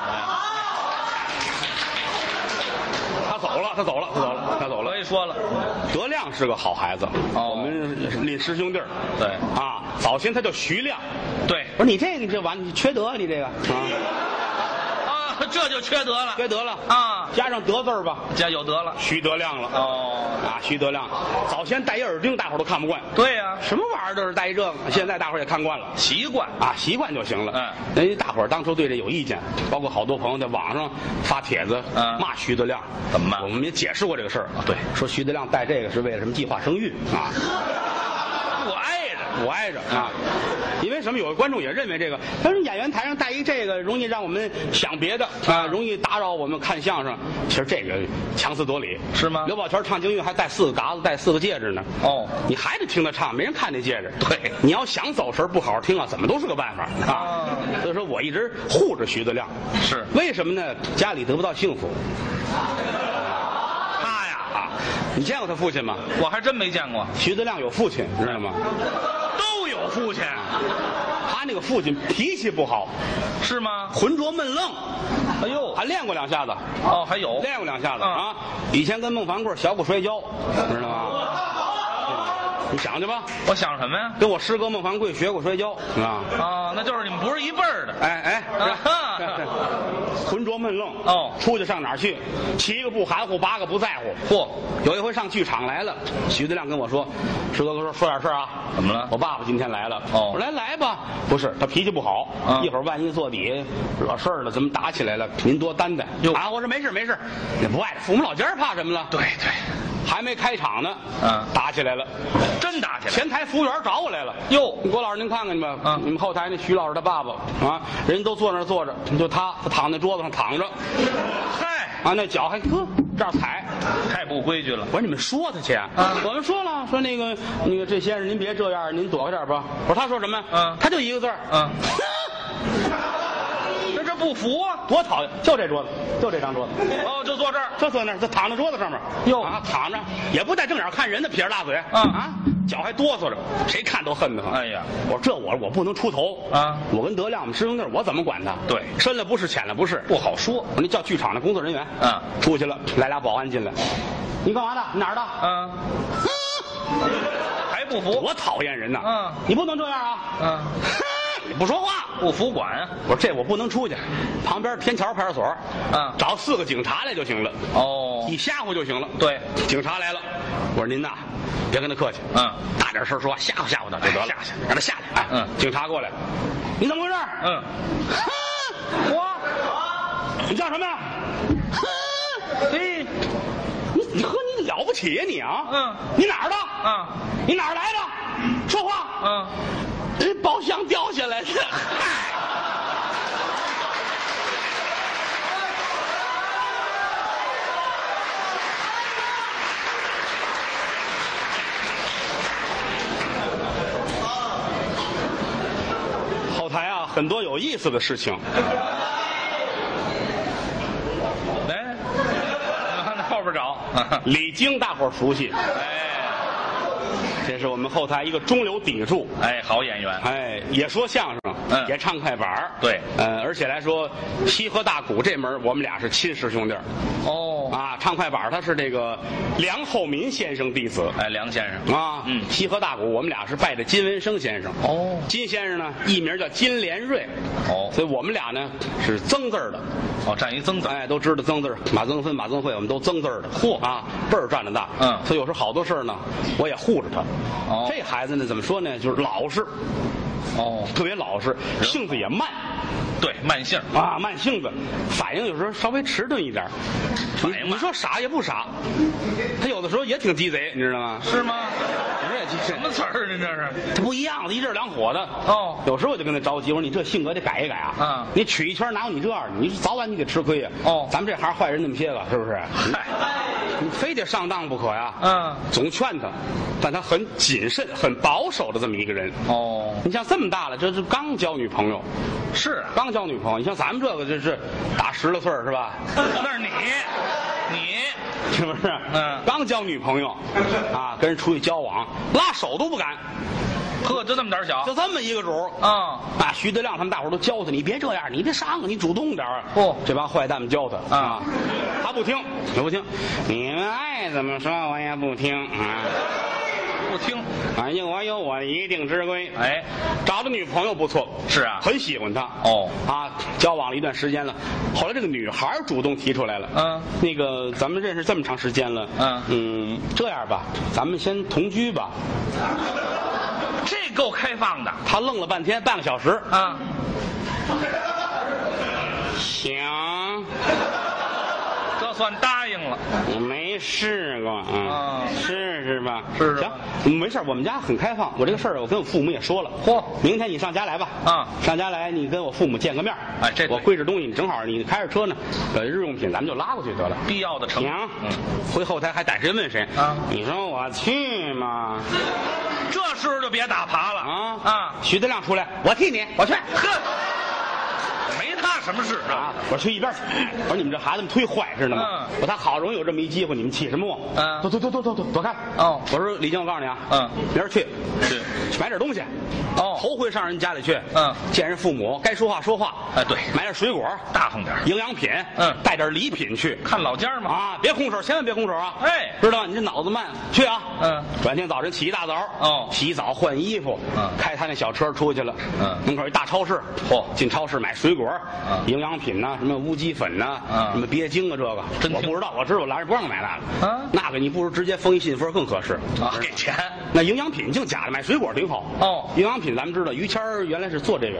他走了。 我也说了， 德亮是个好孩子。我们邻师兄弟。 对早先他叫徐亮。 对， 我说你这玩意你缺德，你这个这就缺德了， 缺德了啊！ 加上德字儿吧， 加有德了， 徐德亮了。徐德亮早先戴一耳钉，大伙儿都看不惯。 对呀， 什么玩意儿都是戴一这个，现在大伙儿也看惯了， 习惯习惯就行了。大伙儿当初对这有意见，包括好多朋友在网上发帖子骂徐德亮。 怎么骂？ 我们也解释过这个事儿。对，说徐德亮戴这个是为了什么计划生育啊？我挨着啊，因为什么？有的观众也认为这个，他说演员台上戴一这个，容易让我们想别的容易打扰我们看相声。其实这个强词夺理，是吗？刘宝全唱京剧还戴4个嘎子，戴4个戒指呢。你还得听他唱，没人看这戒指。对，你要想走神不好好听怎么都是个办法啊。所以说我一直护着徐德亮，是为什么呢？家里得不到幸福。你见过他父亲吗？ 我还真没见过。 徐德亮有父亲，知道吗？ 都有父亲。 他那个父亲脾气不好， 是吗？ 浑浊闷愣。 哎呦， 还练过2下子。 还有练过2下子啊！以前跟孟凡贵学过摔跤，知道吗？你想去吧。 我想什么呀？ 跟我师哥孟凡贵学过摔跤那就是你们不是一辈儿的。 浑浊闷愣出去上哪儿去？7个不含糊，8个不在乎。有一回上剧场来了，徐德亮跟我说：“师哥说点事儿啊。” 怎么了？ 我爸爸今天来了。我说来吧。不是，他脾气不好，一会儿万一坐底惹事儿了，怎么打起来了？您多担待。我说没事，也不碍着，父母老家怕什么了？对，还没开场呢，打起来了， 真打起来。 前台服务员找我来了。郭老师您看看去吧，你们后台那徐老师他爸爸人都坐那儿坐着，就他躺在桌子上躺着。那脚还这样踩， 太不规矩了。 我说你们说他去我们说了，说那个这先生您别这样，您躲开点吧。我说他说什么呀？他就一个字这不服啊！ 多讨厌！就这桌子，就这张桌子。 就坐这儿， 就坐那儿，就躺在桌子上面。躺着也不带正眼看人的，撇着大嘴脚还哆嗦着，谁看都恨得很。 哎呀， 我说我不能出头我跟德亮我们师兄弟，我怎么管他？对，深了不是，浅了不是，不好说。我说你叫剧场的工作人员出去了，来俩保安进来，你干嘛的？你哪儿的？ 还不服？ 多讨厌人呐！你不能这样啊！你不说话， 不服管。 我说这我不能出去，旁边天桥派出所找4个警察来就行了。一吓唬就行了。对，警察来了，我说您呐，别跟他客气，大点声说话，吓唬吓唬他就得了，让他下来。警察过来，你怎么回事？你叫什么呀？你呵，你了不起呀你你哪儿的？你哪儿来的？说话。包厢掉下来的。后台很多有意思的事情。 来，那后边找。 李菁大伙儿熟悉。这是我们后台一个中流砥柱， 好演员， 也说相声，也唱快板，对，而且来说西河大鼓这门我们俩是亲师兄弟。唱快板他是这个梁厚民先生弟子， 梁先生西河大鼓我们俩是拜的金文生先生。金先生呢艺名叫金连瑞，所以我们俩呢是曾字的。 占一曾字， 都知道曾字，马曾芬、马曾慧，我们都曾字的。辈儿占着大。所以有时候好多事儿呢，我也护着他。这孩子呢，怎么说呢？就是老实。特别老实，性子也慢。 对，慢性慢性子，反应有时候稍微迟钝一点。你说傻也不傻，他有的时候也挺鸡贼，你知道吗？ 是吗？ 什么词儿呢？这是他不一样的，一阵两火的。有时候我就跟他着急，我说你这性格得改一改啊！你曲一圈哪有你这样的？你早晚你得吃亏呀！咱们这行坏人那么些个，是不是？你非得上当不可呀！总劝他，但他很谨慎、很保守的这么一个人。你像这么大了，这是刚交女朋友。 是刚交女朋友，你像咱们这个这是大10来岁是吧？ 那是你是不是？刚交女朋友跟人出去交往，拉手都不敢。 就这么点小， 就这么一个主徐德亮他们大伙都教他，你别这样，你别上啊，你主动点。这帮坏蛋们教他他不听，也不听，你们爱怎么说我也不听不听。 反正我有我的一定之规。 哎， 找的女朋友不错， 是啊， 很喜欢他。 哦， 啊，交往了一段时间了，后来这个女孩主动提出来了。那个咱们认识这么长时间了。这样吧，咱们先同居吧。 这够开放的。 他愣了半天，半个小时。行。 这算答应了。 我没试过试试吧。 试试。 行，没事，我们家很开放。我这个事儿，我跟我父母也说了。 嚯， 明天你上家来吧。上家来，你跟我父母见个面。 哎，这我归置东西，正好你开着车呢，日用品咱们就拉过去得了。 必要的程度。 行。回后台还逮谁问谁。你说我去吗？ 这时候就别打耙了。 徐德亮出来，我替你，我去。 呵。没他什么事啊！ 我去一边去。我说你们这孩子们忒坏似的吗？他好容易有这么一机会，你们气什么我？躲开！我说李静，我告诉你啊，明儿去买点东西。头回上人家里去，见人父母，该说话说话。 哎，对， 买点水果， 大方点， 营养品，带点礼品去。 看老家嘛， 别空手，千万别空手啊！ 哎， 知道你这脑子慢，去啊！转天早晨起一大早，洗澡换衣服，开他那小车出去了。门口一大超市，进超市买水果。营养品呐，什么乌鸡粉呐，什么鳖精啊，这个我不知道，我知道来人不让买那个。那个你不如直接封一信封更合适给钱。 那营养品净假的，买水果挺好。营养品咱们知道，于谦原来是做这个。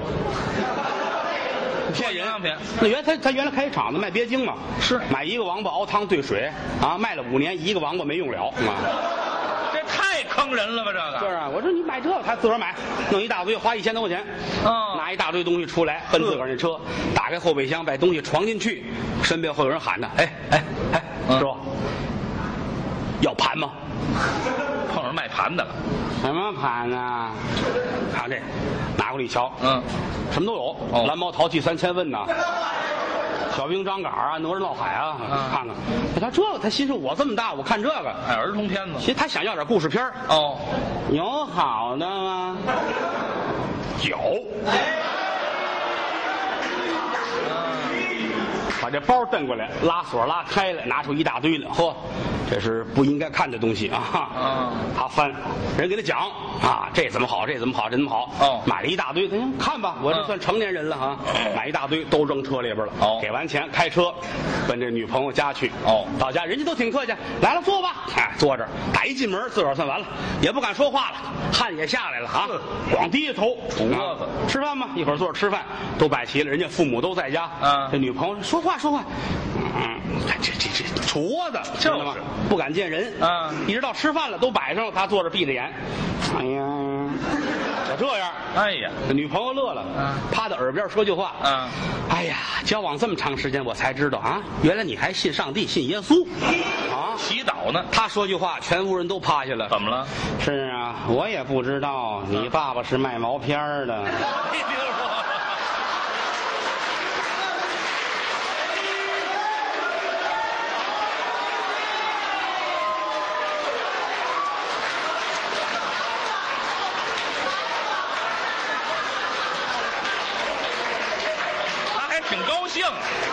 骗人！那他原来开一厂子卖鳖精嘛，是买一个王八熬汤兑水卖了5年，一个王八没用了这太坑人了吧？这个是啊，我说你买这个，他自个儿买，弄一大堆，花1000多块钱，拿一大堆东西出来，奔自个儿那车，打开后备箱，把东西闯进去，身边会有人喊他：“哎，师傅，要盘吗？” 碰上卖盘的了。 什么盘啊？看这，拿过来一瞧，什么都有，蓝毛淘气3000问呐。小兵张杆啊，哪吒闹海啊，看看，他这个，他心说我这么大，我看这个， 儿童片子。 其实他想要点故事片有好的吗？有。把这包蹬过来，拉锁拉开了，拿出一大堆来，嚯，这是不应该看的东西啊！他翻，人给他讲这怎么好，这怎么好，这怎么好？买了一大堆，他说看吧，我这算成年人了买一大堆都扔车里边了。给完钱开车奔这女朋友家去。到家人家都挺客气，来了坐吧，坐这儿，打一进门自个儿算完了，也不敢说话了，汗也下来了光低着头。吃饭吗？一会儿坐着吃饭，都摆齐了，人家父母都在家。这女朋友说话。这杵窝子，知道吗？不敢见人一直到吃饭了都摆上了，他坐着闭着眼。哎呀，我这样， 哎呀， 女朋友乐了，趴在耳边说句话，哎呀，交往这么长时间，我才知道原来你还信上帝，信耶稣祈祷呢。 他说句话，全屋人都趴下了。 怎么了？ 是啊，我也不知道你爸爸是卖毛片的。 挺高兴，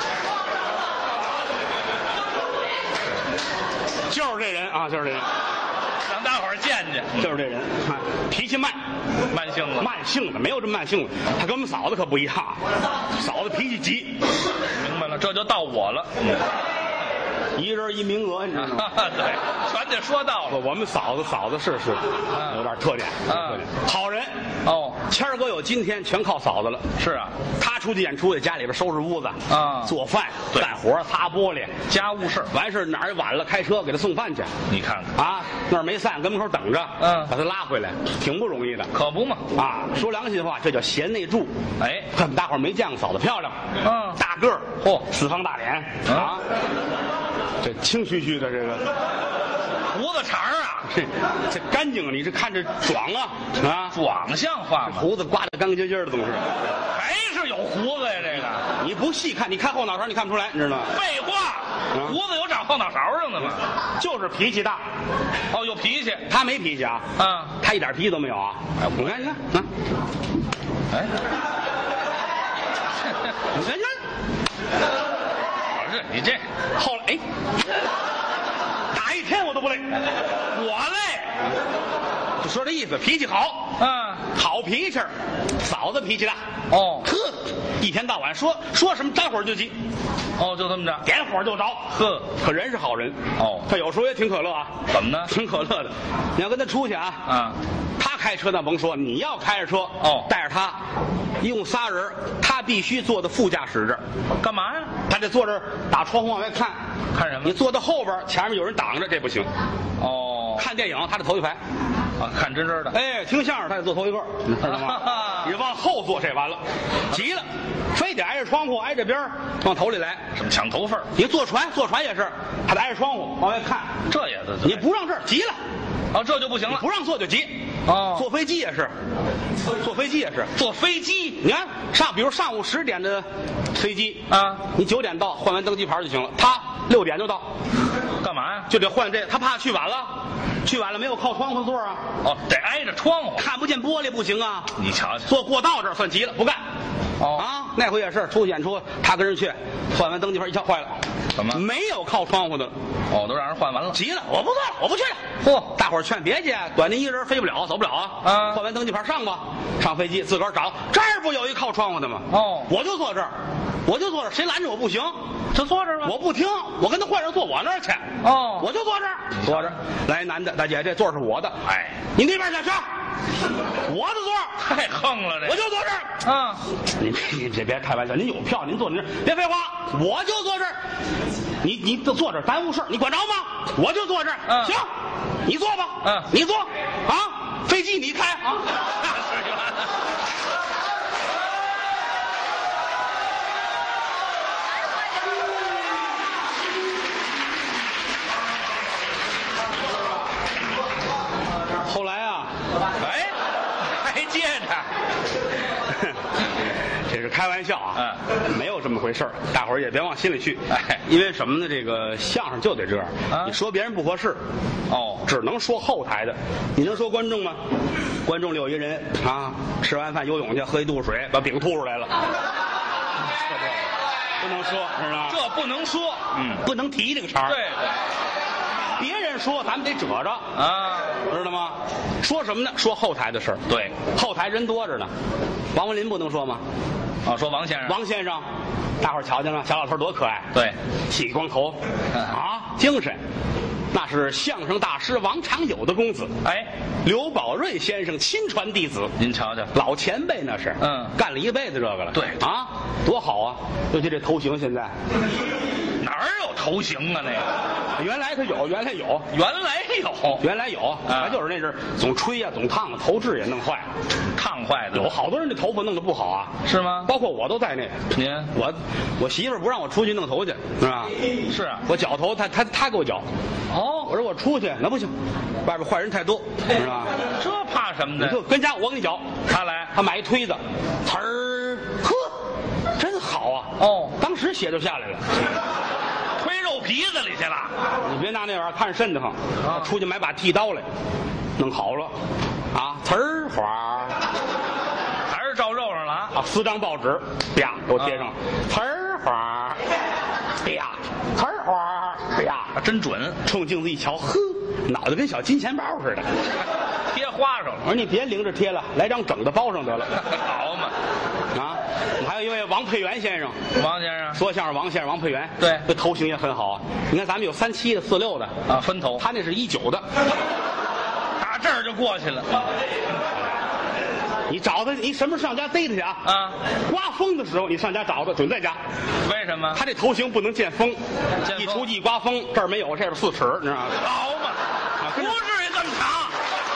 就是这人就是这人， 让大伙儿见见， 就是这人，脾气慢性子，没有这么慢性子。他跟我们嫂子可不一样，嫂子脾气急。 明白了，这就到我了。 一人一名额，你知道吗？ 对，全得说到了。 我们嫂子是有点特点，好人谦儿哥有今天全靠嫂子了。 是啊， 他出去演出，在家里边收拾屋子做饭、干活、擦玻璃， 家务事。 完事哪儿晚了，开车给他送饭去。 你看看那儿没散，跟门口等着，把他拉回来，挺不容易的。 可不嘛说良心话，这叫贤内助。我们大伙儿没见过嫂子漂亮，大个儿，四方大脸这清虚虚的这个胡子长这干净，你是看着壮壮像话吗？ 胡子刮得干干净净的，总是还是有胡子呀？这个你不细看，你看后脑勺你看不出来，你知道吗？ 废话，胡子有长后脑勺上的吗？ 就是脾气大。 有脾气， 他没脾气他一点脾气都没有你看你看你看你这后来打一天我都不累， 我累。 就说这意思，脾气好，好脾气，嫂子脾气大， 哦， 呵，一天到晚说什么沾火就急， 哦，就这么着， 点火就着， 呵， 可人是好人， 哦， 他有时候也挺可乐啊， 怎么呢？ 挺可乐的，你要跟他出去啊，他开车那甭说，你要开着车， 哦， 带着他，一共仨人，他必须坐在副驾驶这儿， 干嘛呀？ 他得坐这儿打窗户往外看， 看什么？ 你坐到后边，前面有人挡着，这不行。 哦， 看电影他得头一排， 啊，看真的。 哎，听相声他得坐头一个，你知道吗？你往后坐这完了，急了，非得挨着窗户挨着边往头里来， 什么抢头份？ 你坐船也是，他得挨着窗户往外看， 这也是你不让这儿急了， 哦，这就不行了， 不让坐就急。 哦， 坐飞机也是，坐飞机，你看比如上午10点的飞机啊，你9点到，换完登机牌就行了。他6点就到， 干嘛呀？ 就得换这，他怕去晚了没有靠窗户座啊。 哦，得挨着窗户， 看不见玻璃不行啊。 你瞧瞧， 坐过道这儿算急了，不干。 哦啊，那回也是出去演出，他跟人去换完登机牌一瞧，坏了， 怎么没有靠窗户的？ 哦，都让人换完了， 急了，我不做了，我不去了。 嚯， 大伙儿劝别介，短您一个人飞不了，走不了啊。换完登机牌上吧，上飞机自个儿找，这儿不有一靠窗户的吗？ 哦， 我就坐这儿，谁拦着我不行？ 就坐这儿吧。 我不听，我跟他换人坐我那儿去。 哦， 我就坐这儿，坐这儿。来，男的，大姐，这座是我的。 哎， 你那边去，我的座太横了，这我就坐这儿。啊，你别开玩笑，您有票，您坐您这儿，别废话，我就坐这儿。你坐这儿耽误事儿，你管着吗？我就坐这儿。行，你坐吧。你坐啊，飞机你开啊。后来啊， 哎，还接着， 这是开玩笑啊，没有这么回事儿，大伙儿也别往心里去。哎，因为什么呢？这个相声就得这样，你说别人不合适，哦，只能说后台的，你能说观众吗？观众里有一人啊，吃完饭游泳去，喝一肚子水，把饼吐出来了，不能说，知道吗？ 这不能说， 不能提这个茬。 对。 别人说咱们得褶着啊，知道吗？说什么呢？说后台的事儿。 对， 后台人多着呢。王文林不能说吗？ 啊，说王先生。 王先生，大伙儿瞧见了，小老头多可爱。 对， 剃光头，精神。那是相声大师王长友的公子。哎，刘宝瑞先生亲传弟子。 您瞧瞧， 老前辈那是。干了一辈子这个了。 对啊，多好啊！尤其这头型现在。 哪儿有头型啊？那个原来他有，原来有，就是那阵总吹呀，总烫，头质也弄坏了， 烫坏的。 有好多人的头发弄得不好啊， 是吗？ 包括我都在内。 您我媳妇不让我出去弄头去，是吧？ 是啊， 我绞头，她给我绞。 哦， 我说我出去那不行，外边坏人太多，知道吧？ 这怕什么呢？ 你就跟家我给你绞， 他来， 他买一推子，呲儿，呵，真好啊！哦，当时血就下来了。 推肉皮子里去了， 你别拿那玩意儿看着瘆得慌。出去买把剃刀来，弄好了，啊，呲儿花， 还是照肉上了啊 ！4张报纸，啪，给我贴上，呲儿花，啪，呲儿花，啪， 真准！ 冲镜子一瞧，呵，脑袋跟小金钱包似的， 贴花上了。 我说你别领着贴了，来张整的包上得了。 好嘛， 啊！还有一位王佩元先生， 王先生说相声王先生王佩元， 对， 这头型也很好啊。你看咱们有37的、46的啊，分头， 他那是19的， 打这儿就过去了。 你找他，你什么时候上家逮他去啊？啊，刮风的时候你上家找他，准在家。 为什么？ 他这头型不能见风，一出去一刮风，这儿没有，这边4尺，你知道吗？ 好嘛，不至于这么长，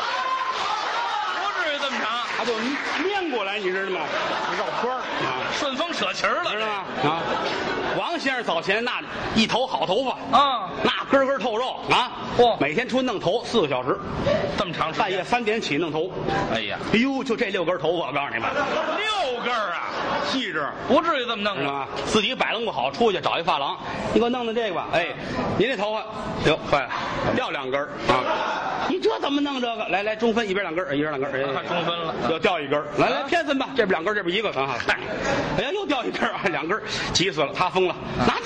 不至于这么长， 他就面过来，你知道吗？绕圈儿啊， 顺风扯旗儿了， 知道吗？啊，王先生早前那一头好头发啊，那根根透肉啊，每天出去弄头4个小时， 这么长时间， 半夜3点起弄头。哎呀，哎呦，就这6根头发，我告诉你们 ，6根啊， 细致， 不至于这么弄的。自己摆弄不好，出去找一发廊，你给我弄弄这个吧。哎，您这头发，哟，坏了，掉2根啊！你这怎么弄这个？来，中分，一边2根，一边2根， 中分了， 又掉1根。来，偏分吧，这边2根，这边1个啊。哎呀，又掉1根啊，2根，急死了，他疯了。那你就这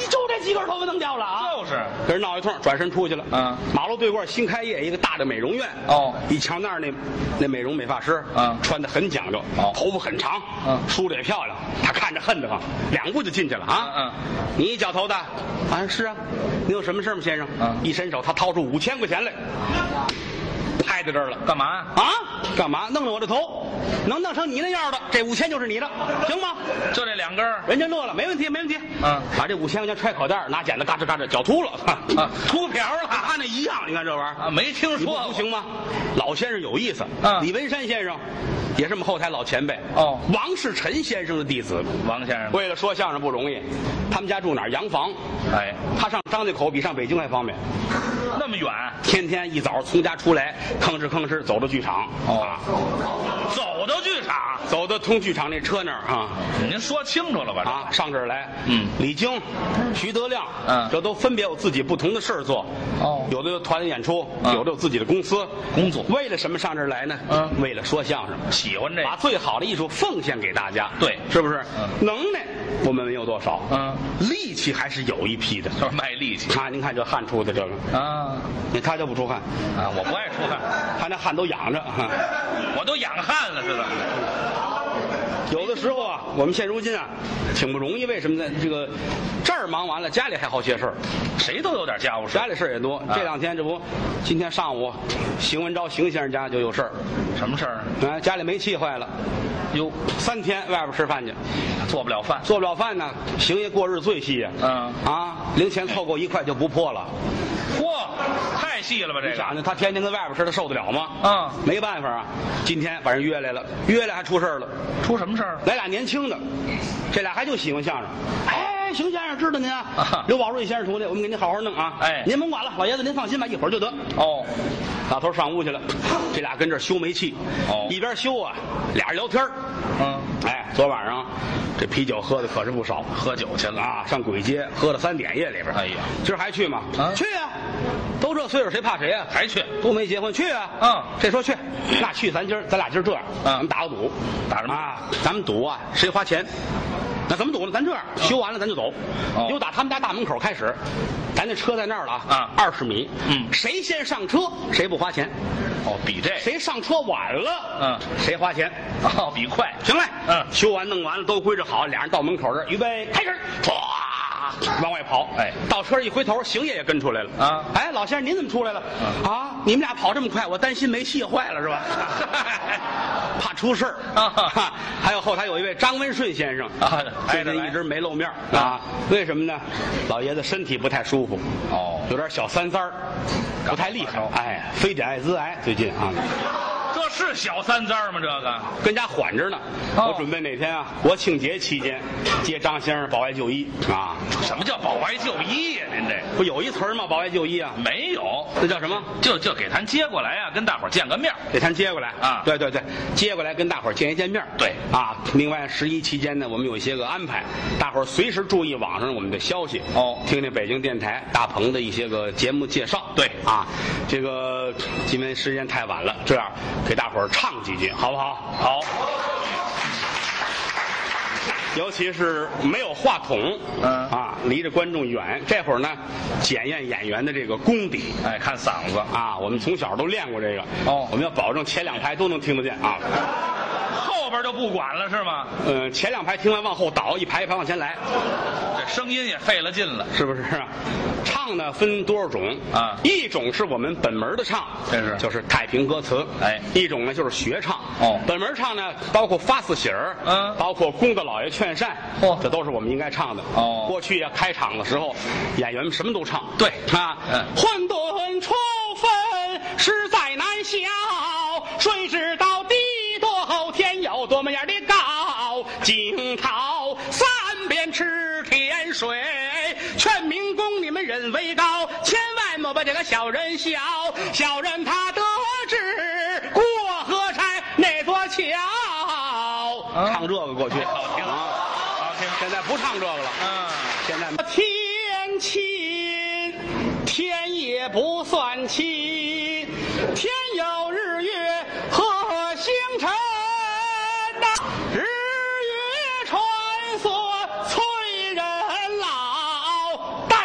几根头发能掉了啊？ 就是跟人闹一通，转身出去了。 嗯， 马路对过新开业一个大的美容院。 哦， 一瞧那儿那美容美发师，穿得很讲究，头发很长，梳得也漂亮。他看着恨得慌，2步就进去了啊。你一脚头的，啊是啊，你有什么事吗，先生？一伸手，他掏出5000块钱来，拍在这儿了。 干嘛啊？干嘛？弄着我的头，能弄成你那样的，这5000就是你的，行吗？ 就这2根， 人家乐了，没问题，没问题。把这5000块钱揣口袋，拿剪子嘎吱嘎吱绞秃了， 秃瓢了， 他那一样。你看这玩意儿没听说过， 不行吗？老先生有意思。李文山先生也是我们后台老前辈。王世臣先生的弟子。 王先生为了说相声不容易，他们家住哪儿？洋房。 哎， 他上张家口比上北京还方便。 那么远， 天天一早从家出来，吭哧走到剧场。 走到剧场， 走到通剧场那车那儿啊。 您说清楚了吧？ 上这儿来。李菁、徐德亮，这都分别有自己不同的事儿做。有的有团演出，有的有自己的公司工作。 为了什么上这儿来呢？为了说相声， 喜欢这个， 把最好的艺术奉献给大家。 对， 是不是？能耐我们没有多少，力气还是有一批的。 就是卖力气您看这汗出的这个啊，他就不出汗啊，我不爱出汗， 他那汗都养着， 我都养汗了，是吧？ 有的时候啊，我们现如今啊，挺不容易。为什么呢？这儿忙完了，家里还好些事儿。 谁都有点家务事， 家里事儿也多。这2天这不，今天上午，邢文昭邢先生家就有事儿。 什么事儿？ 家里煤气坏了。哟，3天外边吃饭去， 做不了饭。 做不了饭呢，邢爷过日最细呀。零钱凑够1块就不破了。 嚯，太细了吧这个！ 想着他天天跟外边吃，他受得了吗？没办法啊。今天把人约来了，约来还出事儿了。 出什么事儿？ 来俩年轻的，这俩还就喜欢相声。哎，邢先生知道您啊？刘宝瑞先生徒弟，我们给您好好弄啊。哎，您甭管了，老爷子您放心吧，一会儿就得。老头上屋去了，这俩跟这儿修煤气。一边修啊，俩人聊天。昨晚上这啤酒喝的可是不少， 喝酒去了啊，上簋街喝了3点夜里边。哎呀，今儿还去吗？去啊，都这岁数谁怕谁啊？ 还去？ 都没结婚去啊？这说去，那去咱俩今儿这样，咱们打个赌。 打什么啊？咱们赌啊，谁花钱？那怎么赌呢？咱这样，修完了咱就走，由打他们家大门口开始，咱那车在那儿了啊，20米，谁先上车谁不花钱。 比这谁上车晚了，谁花钱。 比快。 行嘞，修完弄完了都归置好，俩人到门口这儿，预备开始，唰往外跑。到车一回头，邢爷也跟出来了啊。老先生您怎么出来了？你们俩跑这么快，我担心煤气坏了是吧？怕出事儿啊。还有后台有一位张文顺先生啊，最近一直没露面啊。为什么呢？老爷子身体不太舒服，有点小3灾，不太厉害。非典艾滋癌最近啊。 这是小3灾吗？这个跟家缓着呢。我准备哪天啊，国庆节期间接张先生保外就医啊。 什么叫保外就医呀？您这不有一词儿吗？保外就医啊？ 没有， 那叫什么？ 就给他接过来啊，跟大伙儿见个面。 给他接过来啊？ 对，接过来跟大伙儿见一见面。 对啊。另外11期间呢，我们有一些个安排，大伙儿随时注意网上我们的消息听听北京电台大鹏的一些个节目介绍。 对啊， 这个因为时间太晚了，这样给大伙儿唱几句好不好？ 好。 尤其是没有话筒，离着观众远，这会儿呢，检验演员的这个功底， 看嗓子啊。我们从小都练过这个，我们要保证前2排都能听得见啊。 后边就不管了是吗？ 前2排听完往后倒，一排一排往前来， 这声音也费了劲了， 是不是啊？唱呢分多少种啊？一种是我们本门的唱，就是太平歌词，一种呢就是学唱。本门唱呢包括发4喜儿，包括公的老爷劝善，这都是我们应该唱的。过去啊开场的时候，演员们什么都唱。 对啊，混沌初分实在难消，谁知道地多天有多么样的高？惊涛3遍吃甜水，全民公你们人为高，千万莫把这个小人笑。小人他得知过河拆那座桥。唱这个过去好听啊，好听。 现在不唱这个了。现在天晴天也不算齐，天有日月和星辰，日月穿梭催人老，大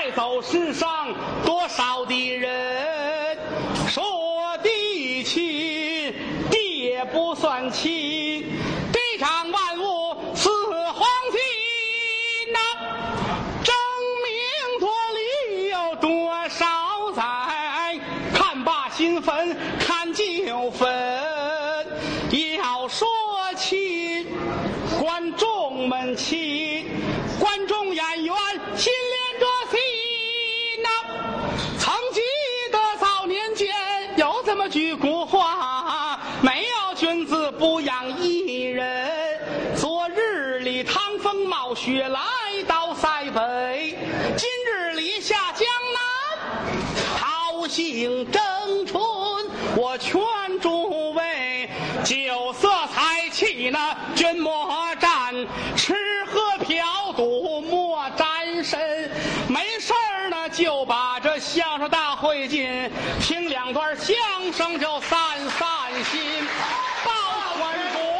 分看就分。要说起观众们起，观众演员心连着心呐。曾记得早年间有这么句古话，没有君子不养艺人。昨日里趟风冒雪来到塞北，今日里下江南，桃杏争春。我劝诸位酒色财气呢君莫沾，吃喝嫖赌莫沾身。没事儿呢就把这相声大会进，听两段相声就散散心。抱观众